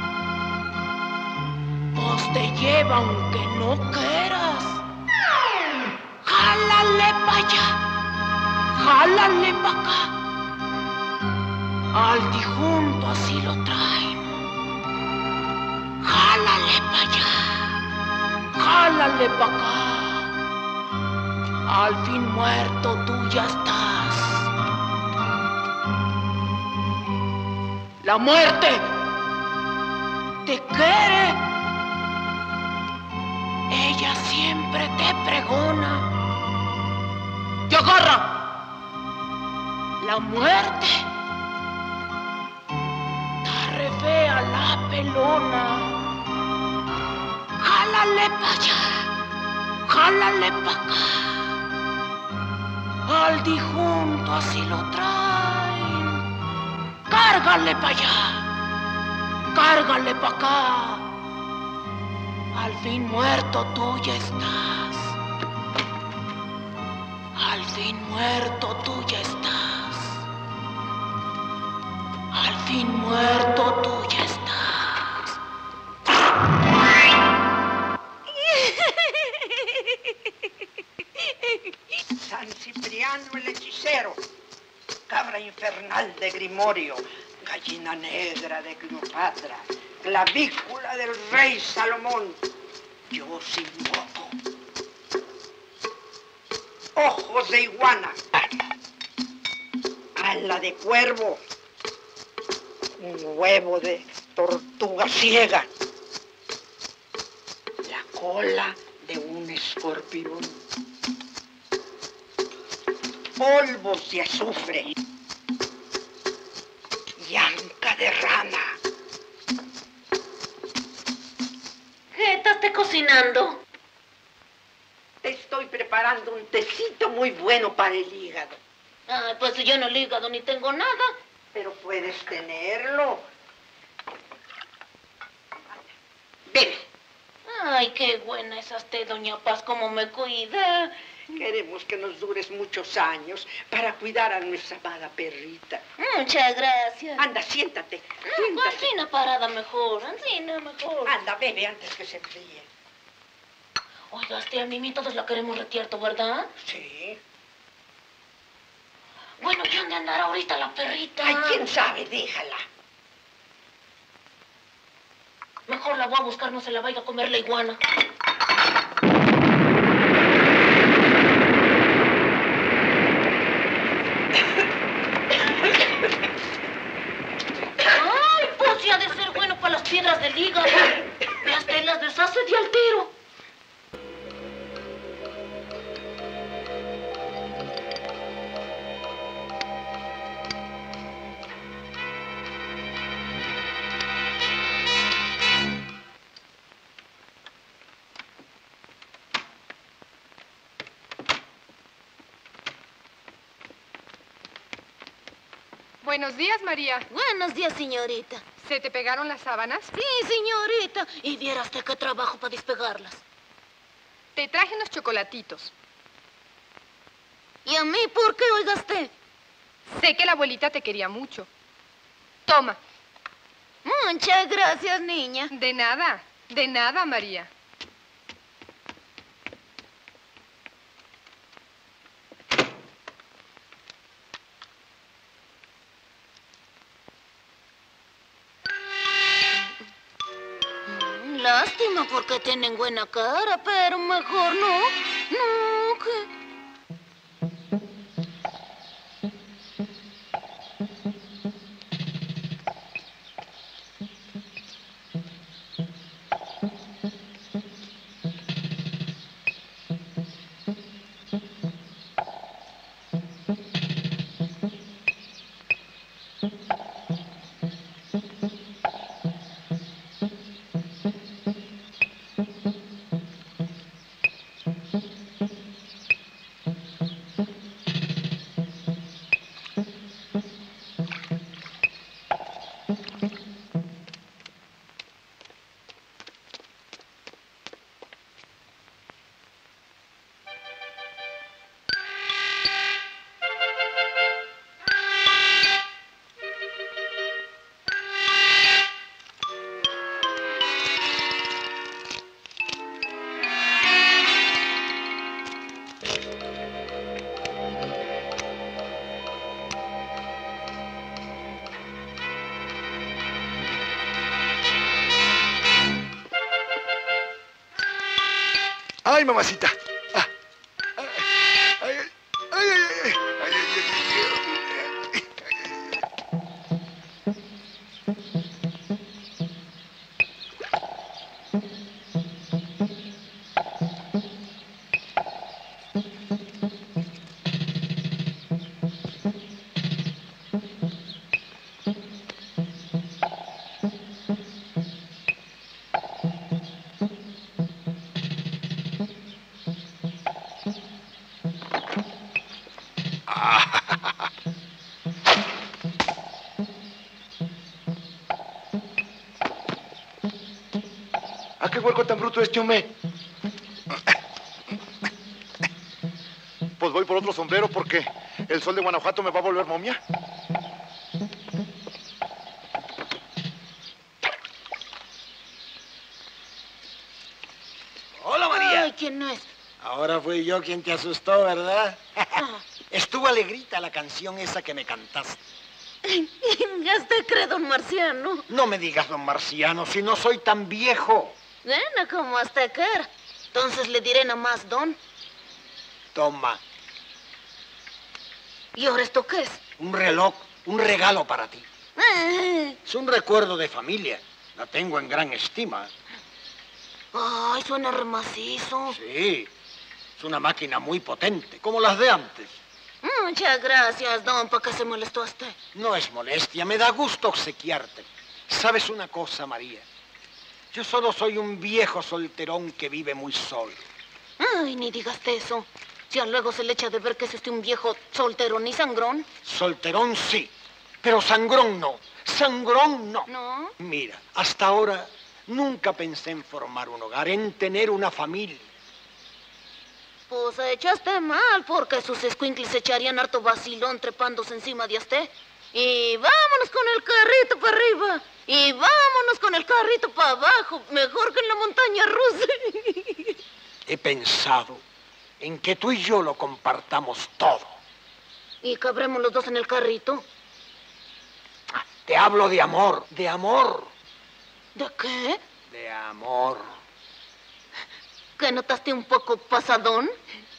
pues te lleva aunque no quieras. Jálale pa' allá, jálale pa' acá. Al difunto así lo traen. Jálale pa' allá, jálale pa' acá. Al fin muerto tú ya estás. La muerte te quiere. Ella siempre te pregona. ¡Te agarra! La muerte está re fea la pelona. Jálale pa' allá, jálale pa' acá. Al difunto así lo traen. Cárgale pa' allá, cárgale pa' acá. Al fin muerto tú ya estás. Al fin muerto tú ya estás. Al fin muerto tú ya estás. San Cipriano el hechicero, cabra infernal de Grimorio, gallina negra de Cleopatra, clavícula del rey Salomón, yo sin moco, ojos de iguana, ala de cuervo, un huevo de tortuga ciega, la cola de un escorpión, polvos de azufre, llanca de rana. ¿Qué estás te cocinando? Te estoy preparando un tecito muy bueno para el hígado. Ay, pues yo no el hígado ni tengo nada. Pero puedes tenerlo. Bebe. Ay, qué buena es usted, doña Paz, cómo me cuida. Queremos que nos dures muchos años para cuidar a nuestra amada perrita. Muchas gracias. Anda, siéntate. No, Ancina parada mejor, Ancina mejor. Anda, bebe antes que se enfríe. Oiga, este, a Mimi todos la queremos retierto, ¿verdad? Sí. Bueno, ¿y dónde andará ahorita la perrita? Ay, quién sabe, déjala. Mejor la voy a buscar, no se la vaya a comer la iguana. las piedras del hígado. Las telas deshace de al tiro. Buenos días, María. Buenos días, señorita. ¿Se te pegaron las sábanas? Sí, señorita. Y viera usted qué trabajo para despegarlas. Te traje unos chocolatitos. ¿Y a mí por qué, oiga usted? Sé que la abuelita te quería mucho. Toma. Muchas gracias, niña. De nada, de nada, María. Lástima porque tienen buena cara, pero mejor no. No, que... ¡Ay, mamacita! Ah. Ay, ay, ay, ay, ay, ay, ay, ¿A qué huerco tan bruto este hombre? Pues voy por otro sombrero porque el sol de Guanajuato me va a volver momia. Hola, María. Ay, ¿quién es? Ahora fui yo quien te asustó, ¿verdad? Estuvo alegrita la canción esa que me cantaste. Ya usted cree, don Marciano. No me digas, don Marciano, si no soy tan viejo. Bueno, como hasta quiera. Entonces le diré nada más, don. Toma, ¿Y ahora esto qué es? un reloj, un regalo para ti. Eh. Es un recuerdo de familia. La tengo en gran estima. Ay, suena remacizo. Sí, es una máquina muy potente, como las de antes. Muchas gracias, don, ¿para qué se molestó usted? No es molestia, me da gusto obsequiarte. ¿Sabes una cosa, María? Yo solo soy un viejo solterón que vive muy solo. Ay, ni digas eso. Si luego se le echa de ver que es usted un viejo solterón y sangrón. Solterón sí, pero sangrón no. Sangrón no. ¿No? Mira, hasta ahora nunca pensé en formar un hogar, en tener una familia. Pues echaste mal, porque sus escuincles se echarían harto vacilón trepándose encima de usted. Y vámonos con el carrito para arriba. Y vámonos con el carrito para abajo. Mejor que en la montaña rusa. He pensado en que tú y yo lo compartamos todo. ¿Y cabremos los dos en el carrito? Te hablo de amor, de amor. ¿De qué? De amor. ¿Que notaste un poco pasadón?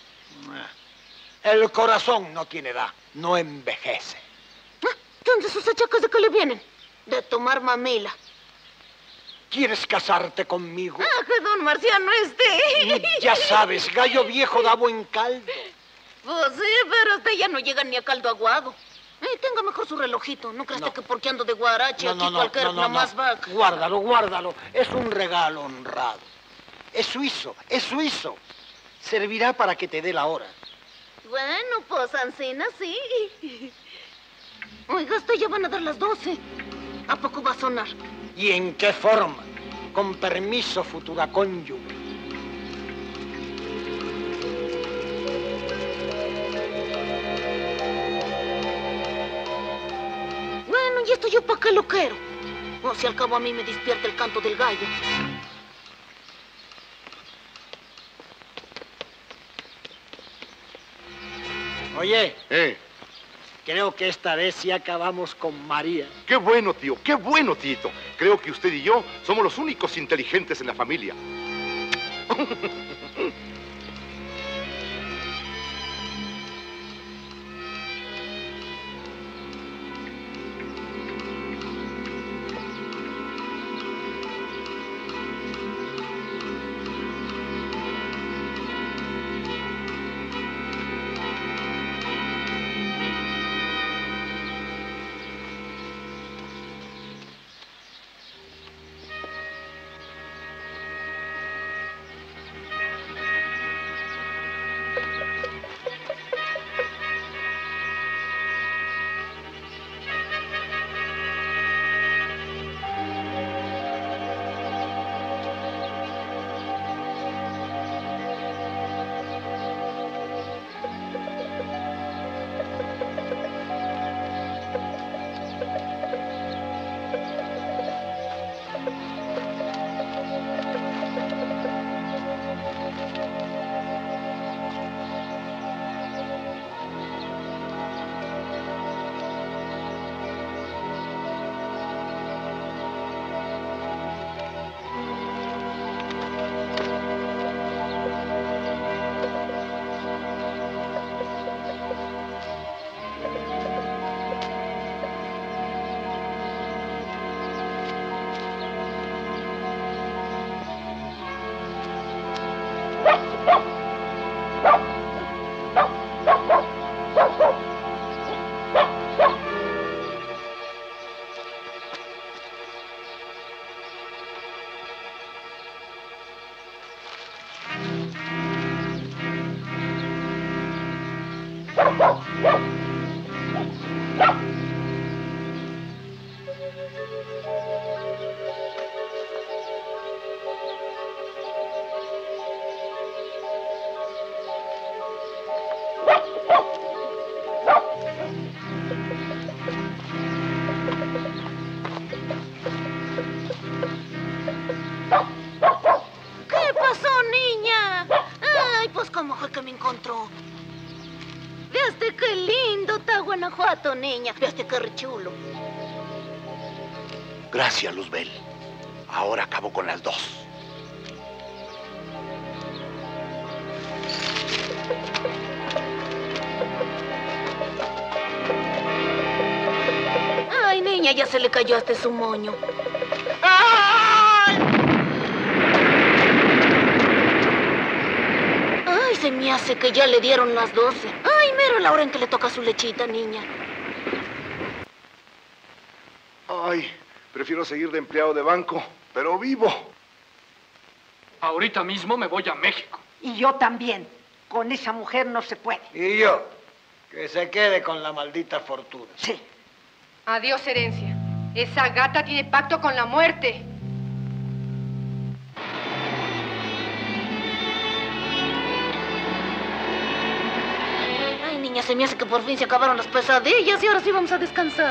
El corazón no tiene edad, no envejece. ¿Entonces sus achacas de qué le vienen? De tomar mamila. ¿Quieres casarte conmigo? Ah, que don Marciano esté. Ya sabes, gallo viejo da buen caldo. Pues sí, pero usted ya no llega ni a caldo aguado. Eh, tenga mejor su relojito. No creas No. que porque ando de guarache No, aquí no, no, cualquier no, no, nomás no. va. Guárdalo, guárdalo. Es un regalo honrado. Es suizo, es suizo. Servirá para que te dé la hora. Bueno, pues Ancina sí. Oiga, hasta ya van a dar las doce. ¿A poco va a sonar? ¿Y en qué forma? Con permiso, futura cónyuge. Bueno, ¿y esto yo para qué lo quiero? O si al cabo a mí me despierta el canto del gallo. Oye, ¿Eh? creo que esta vez sí acabamos con María. Qué bueno, tío, qué bueno, Tito. Creo que usted y yo somos los únicos inteligentes en la familia. ¿Qué pasó, niña? Ay, pues cómo fue que me encontró. Veaste qué lindo está Guanajuato, niña. Veaste qué rechulo. Gracias, Luzbel. Ahora acabo con las dos. Ay, niña, ya se le cayó hasta su moño. Ay, se me hace que ya le dieron las doce. Ay, mero la hora en que le toca su lechita, niña. Ay, prefiero seguir de empleado de banco, pero vivo. Ahorita mismo me voy a México. Y yo también. Con esa mujer no se puede. Y yo, que se quede con la maldita fortuna. Sí. Adiós, herencia. Esa gata tiene pacto con la muerte. Ay, niña, se me hace que por fin se acabaron las pesadillas y ahora sí vamos a descansar.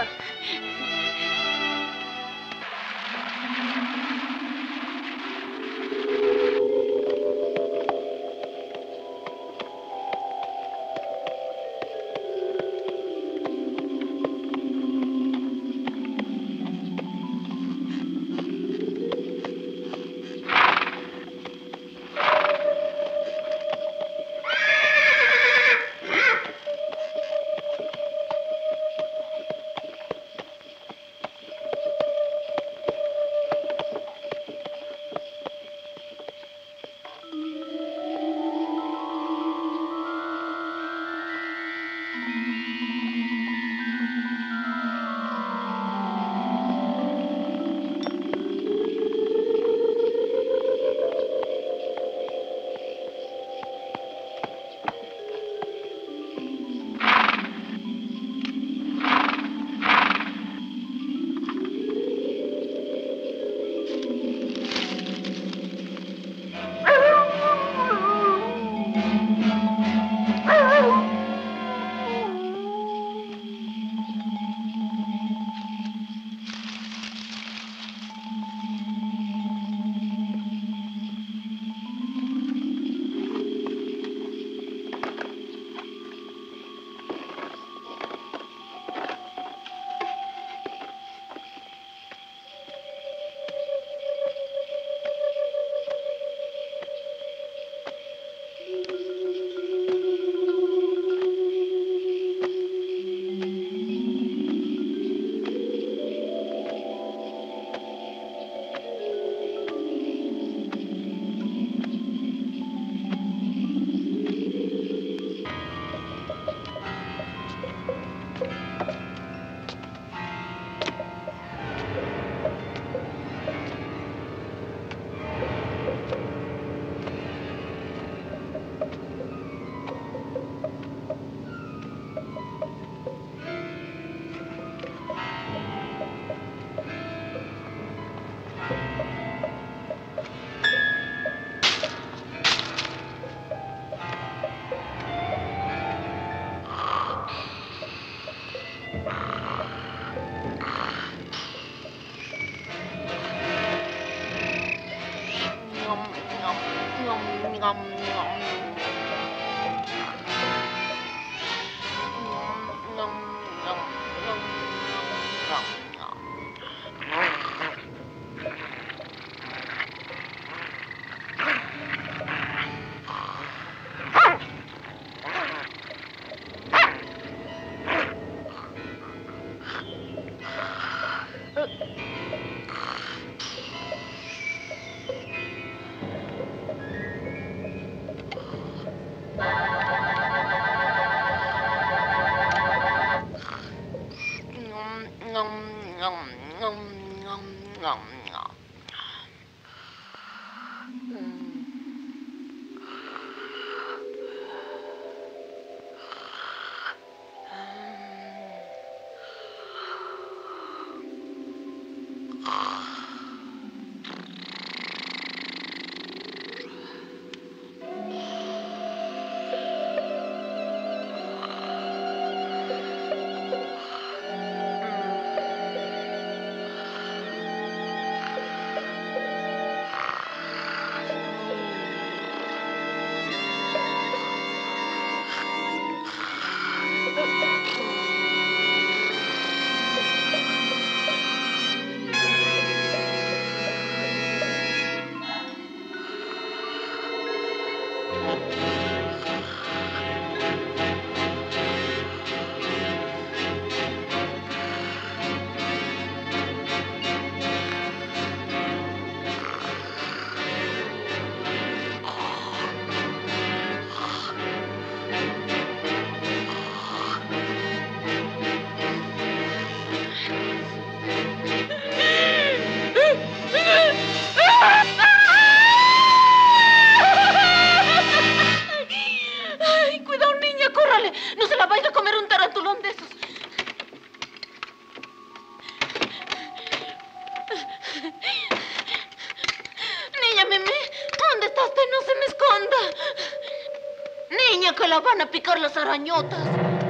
Que la van a picar las arañotas.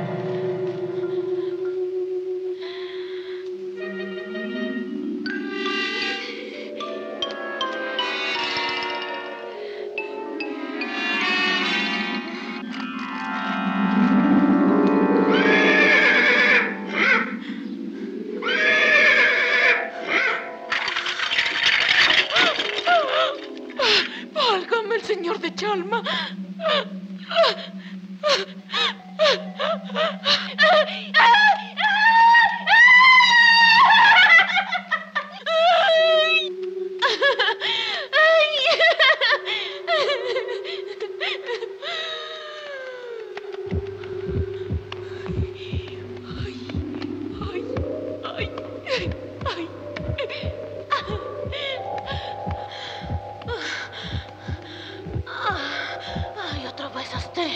Válgame el señor de Chalma. Ay, otra vez a usted.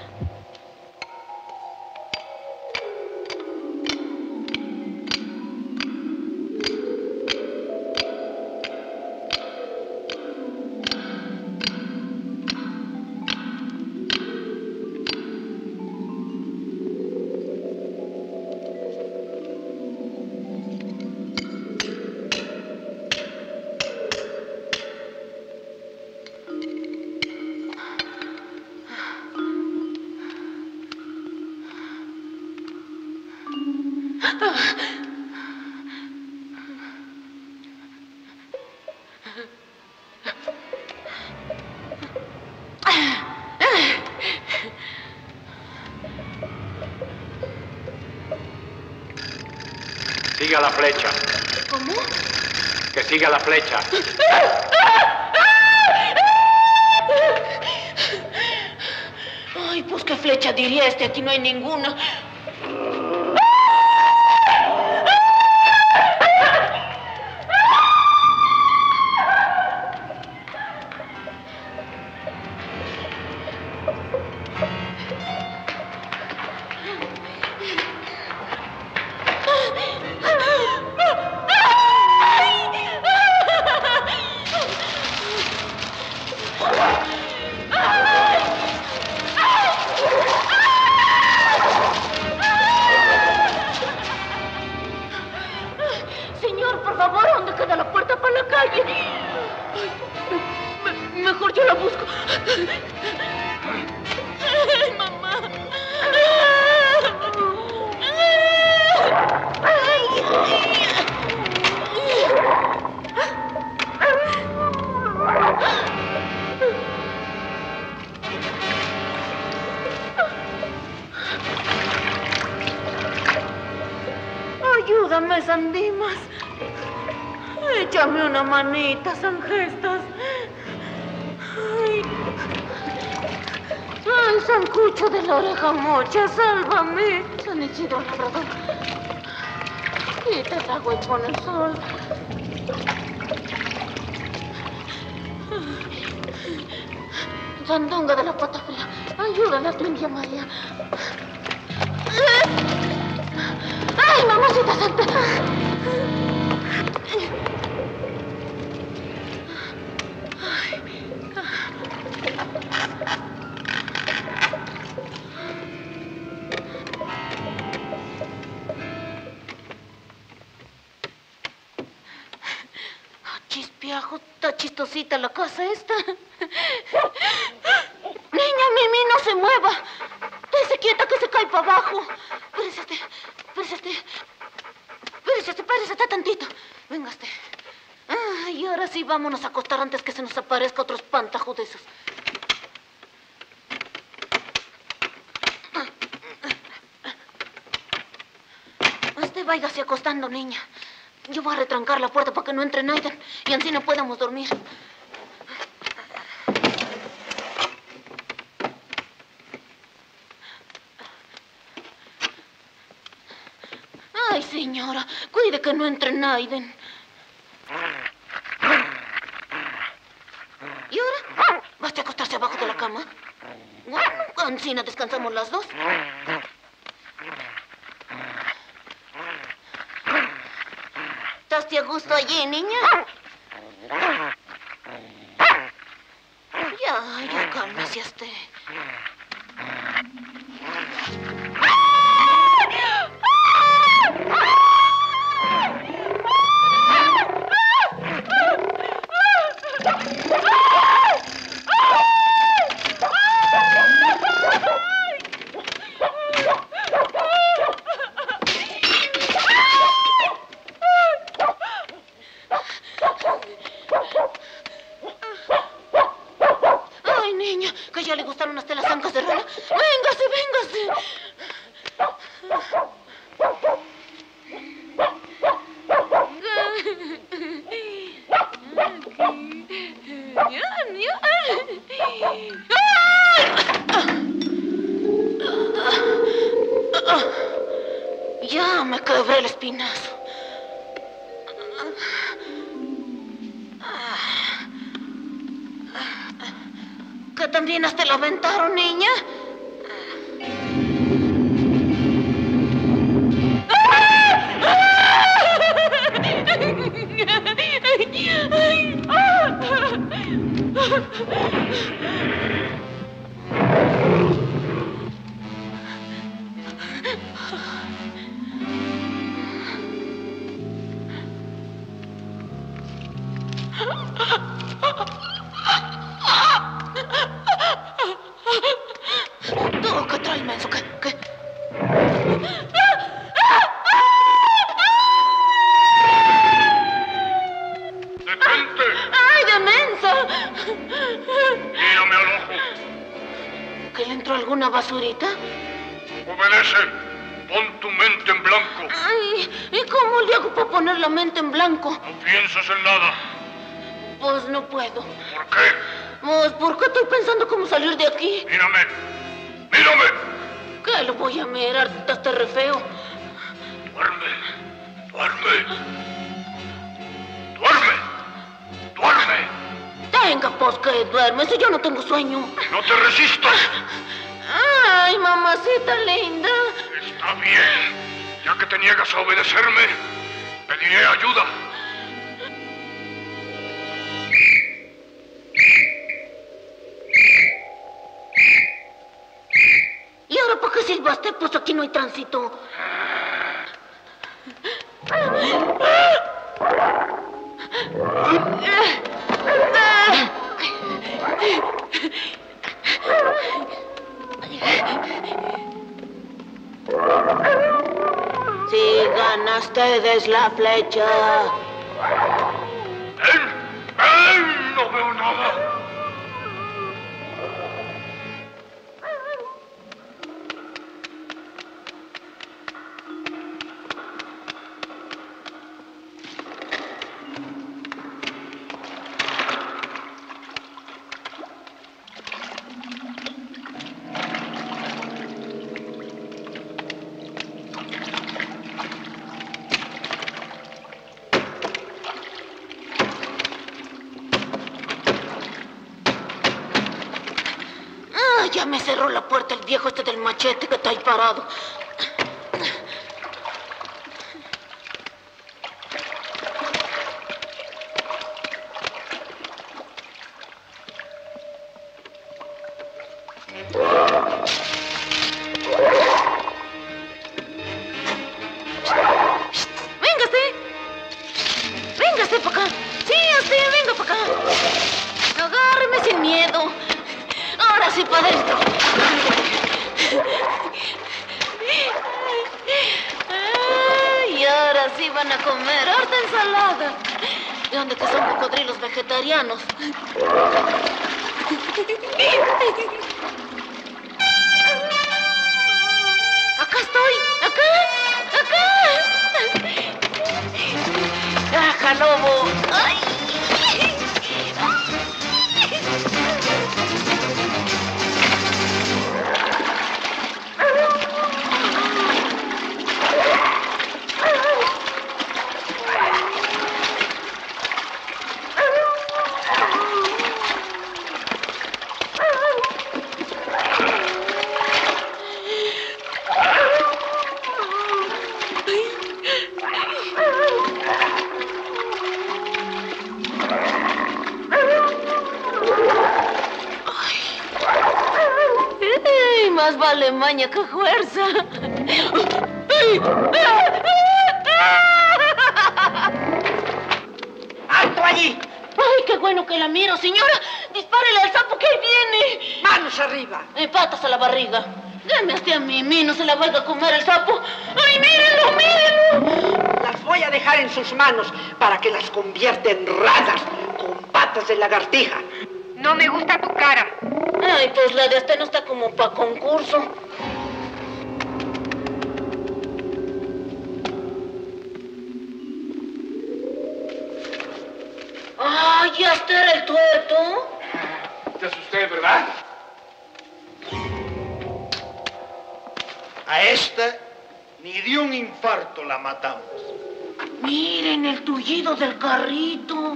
Siga la flecha. ¿Cómo? Que siga la flecha. Ay, pues qué flecha diría este, aquí no hay ninguna. Señor, por favor, ¿dónde queda la puerta para la calle? Ay, me- mejor favor, yo la busco. Ay, mamá. Ayúdame, San Dimas. Échame una manita, San Gestas. Ay. Ay, San Cucho de la Oreja Mocha, sálvame. San Isidro Labrador. Quita el agua y pon el sol. Sandunga de la Pata Fría, ayúdale a tu India María. ¡Ay, mamacita santa! Chispiajo, está chistosita la casa esta. Niña, Mimi, no se mueva. Dése quieta que se cae para abajo. Pérese, pérese, pérese, pérese tantito. Véngase. Ay, ahora sí, vámonos a acostar antes que se nos aparezca otro espantajo de esos. Usted váyase acostando, niña. Yo voy a retrancar la puerta para que no entre nadie y así no podamos dormir. Ay, señora, cuide que no entre nadie. ¿Y ahora? ¿Vas a acostarse abajo de la cama? Ancina, descansamos las dos. ¿Estás a gusto allí, niña? Ya, ya cálmese usted. Ay, niña, que ya le gustaron hasta las ancas de rana. Véngase, véngase. Ya me quebré el espinazo. ¿Que también hasta lo aventaron, niña? ¿Tú qué traes, menso? ¿Qué? ¿Qué? ¡Detente! ¡Ay, de menso! Mírame al ojo. ¿Que le entró alguna basurita? Obedece. Pon tu mente en blanco. Ay, ¿y cómo le hago para poner la mente en blanco? No pienses en nada. Pues no puedo. ¿Por qué? Pues, ¿por qué estoy pensando cómo salir de aquí? Mírame. ¡Mírame! ¿Qué lo voy a mirar? Está re feo. Duerme. Duerme. Duerme. Duerme. Tenga, pues, que duerme. Si yo no tengo sueño. No te resistas. Ay, mamacita linda. Está bien. Ya que te niegas a obedecerme, pediré ayuda. ¿Y ahora para qué silbaste? Pues aquí no hay tránsito. que des la flecha. ¡Ven! ¡Ven! No veo nada. Ya me cerró la puerta el viejo este del machete que está ahí parado. Véngase. Véngase para acá. Sí, usted, venga para acá. Agárreme sin miedo. Ahora sí para adentro. Y ahora sí van a comer harta ensalada. ¿De dónde que son cocodrilos vegetarianos? Acá estoy, acá, acá. ¡Ajá, lobo! ¡Ay! Más vale maña que fuerza. ¡Alto allí! ¡Ay, qué bueno que la miro, señora! ¡Dispárele al sapo que ahí viene! ¡Manos arriba! Eh, patas a la barriga. Deme hasta a mí, mí, no se la vaya a comer el sapo. ¡Ay, mírenlo, mírenlo! Las voy a dejar en sus manos para que las convierta en ranas con patas de lagartija. No me gusta tu cara. Ay, pues la de este no está como para concurso. Ay, ya está era el tuerto. Te asusté, ¿verdad? A esta ni de un infarto la matamos. Miren el tullido del carrito.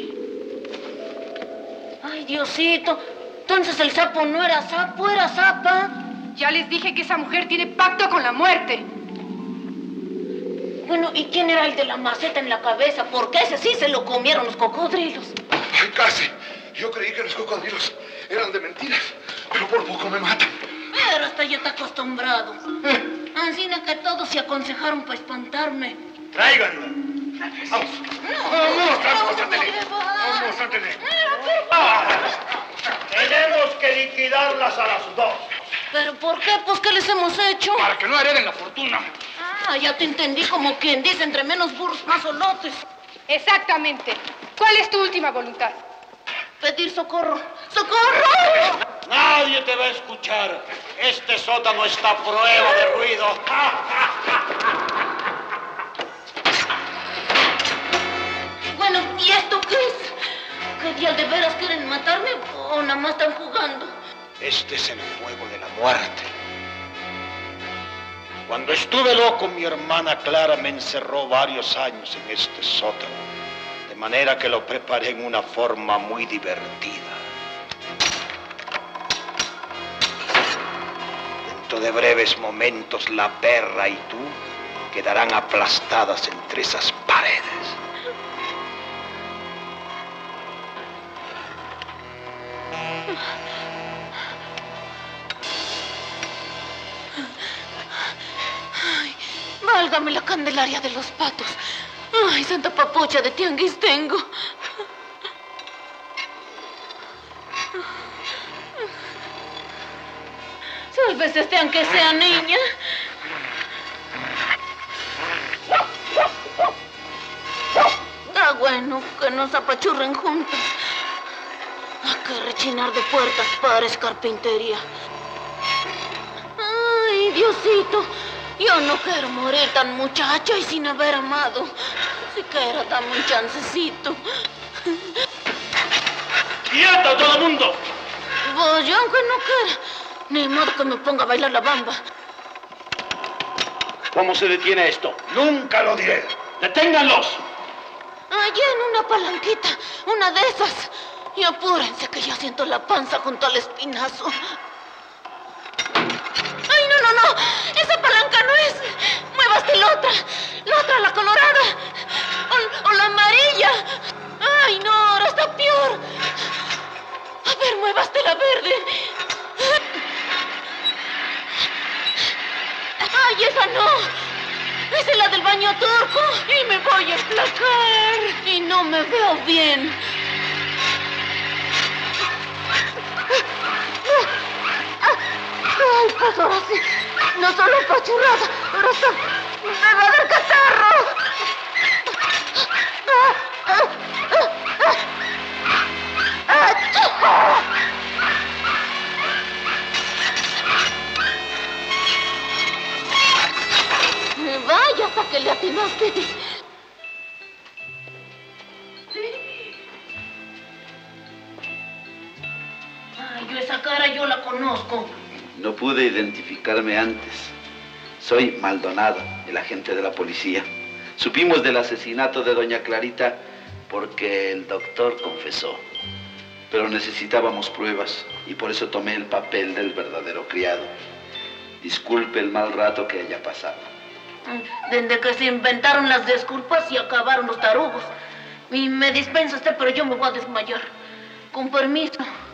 Ay, Diosito. Entonces el sapo no era sapo, era zapa. Ya les dije que esa mujer tiene pacto con la muerte. Bueno, ¿y quién era el de la maceta en la cabeza? Porque ese sí se lo comieron los cocodrilos. Ay, casi. Yo creí que los cocodrilos eran de mentiras, pero por poco me matan. Pero hasta ya está acostumbrado. Así que todos se aconsejaron para espantarme. Tráiganlo. Vamos. No, Vamos, vamos, no, ándale. no, Vamos, ándale. Tenemos que liquidarlas a las dos. ¿Pero por qué? Pues, ¿qué les hemos hecho? Para que no hereden la fortuna. Ah, ya te entendí como quien dice, entre menos burros, más solotes. Exactamente. ¿Cuál es tu última voluntad? Pedir socorro. ¡Socorro! Nadie te va a escuchar. Este sótano está a prueba de ruido. Bueno, ¿y esto qué es? ¿Qué día de veras quieren matarme o nada más están jugando? Este es el fuego de la muerte. Cuando estuve loco, mi hermana Clara me encerró varios años en este sótano, de manera que lo preparé en una forma muy divertida. Dentro de breves momentos, la perra y tú quedarán aplastadas entre esas paredes. Ay, válgame la candelaria de los patos. Ay, santa papucha de tianguis tengo. Sálvese este aunque sea niña. bueno que nos apachurren juntos. Hay que rechinar de puertas para carpintería. Ay, Diosito, yo no quiero morir tan muchacha y sin haber amado. Siquiera dame un chancecito. ¡Quieto todo el mundo! Pues yo aunque no quiera, ni modo que me ponga a bailar la bamba. ¿Cómo se detiene esto? Nunca lo diré. ¡Deténganlos! Allí en una palanquita, una de esas. Y apúrense que ya siento la panza junto al espinazo. ¡Ay, no, no, no! ¡Esa palanca no es! ¡Muévaste la otra! ¡La otra, la colorada! ¡O, o la amarilla! ¡Ay, no! Ahora está peor. A ver, muévaste la verde. ¡Ay, esa no! ¡Esa es la del baño turco! Y me voy a emplacar. Y no me veo bien. Ay, pues ahora sí. No solo apachurrada, ahora está... ¡Me va a dar catarro! Vaya, hasta que le atinaste. Ay, yo esa cara yo la conozco. No pude identificarme antes. Soy Maldonado, el agente de la policía. Supimos del asesinato de doña Clarita porque el doctor confesó. Pero necesitábamos pruebas y por eso tomé el papel del verdadero criado. Disculpe el mal rato que haya pasado. Desde que se inventaron las disculpas y acabaron los tarugos. Y me dispensa usted, pero yo me voy a desmayar. Con permiso.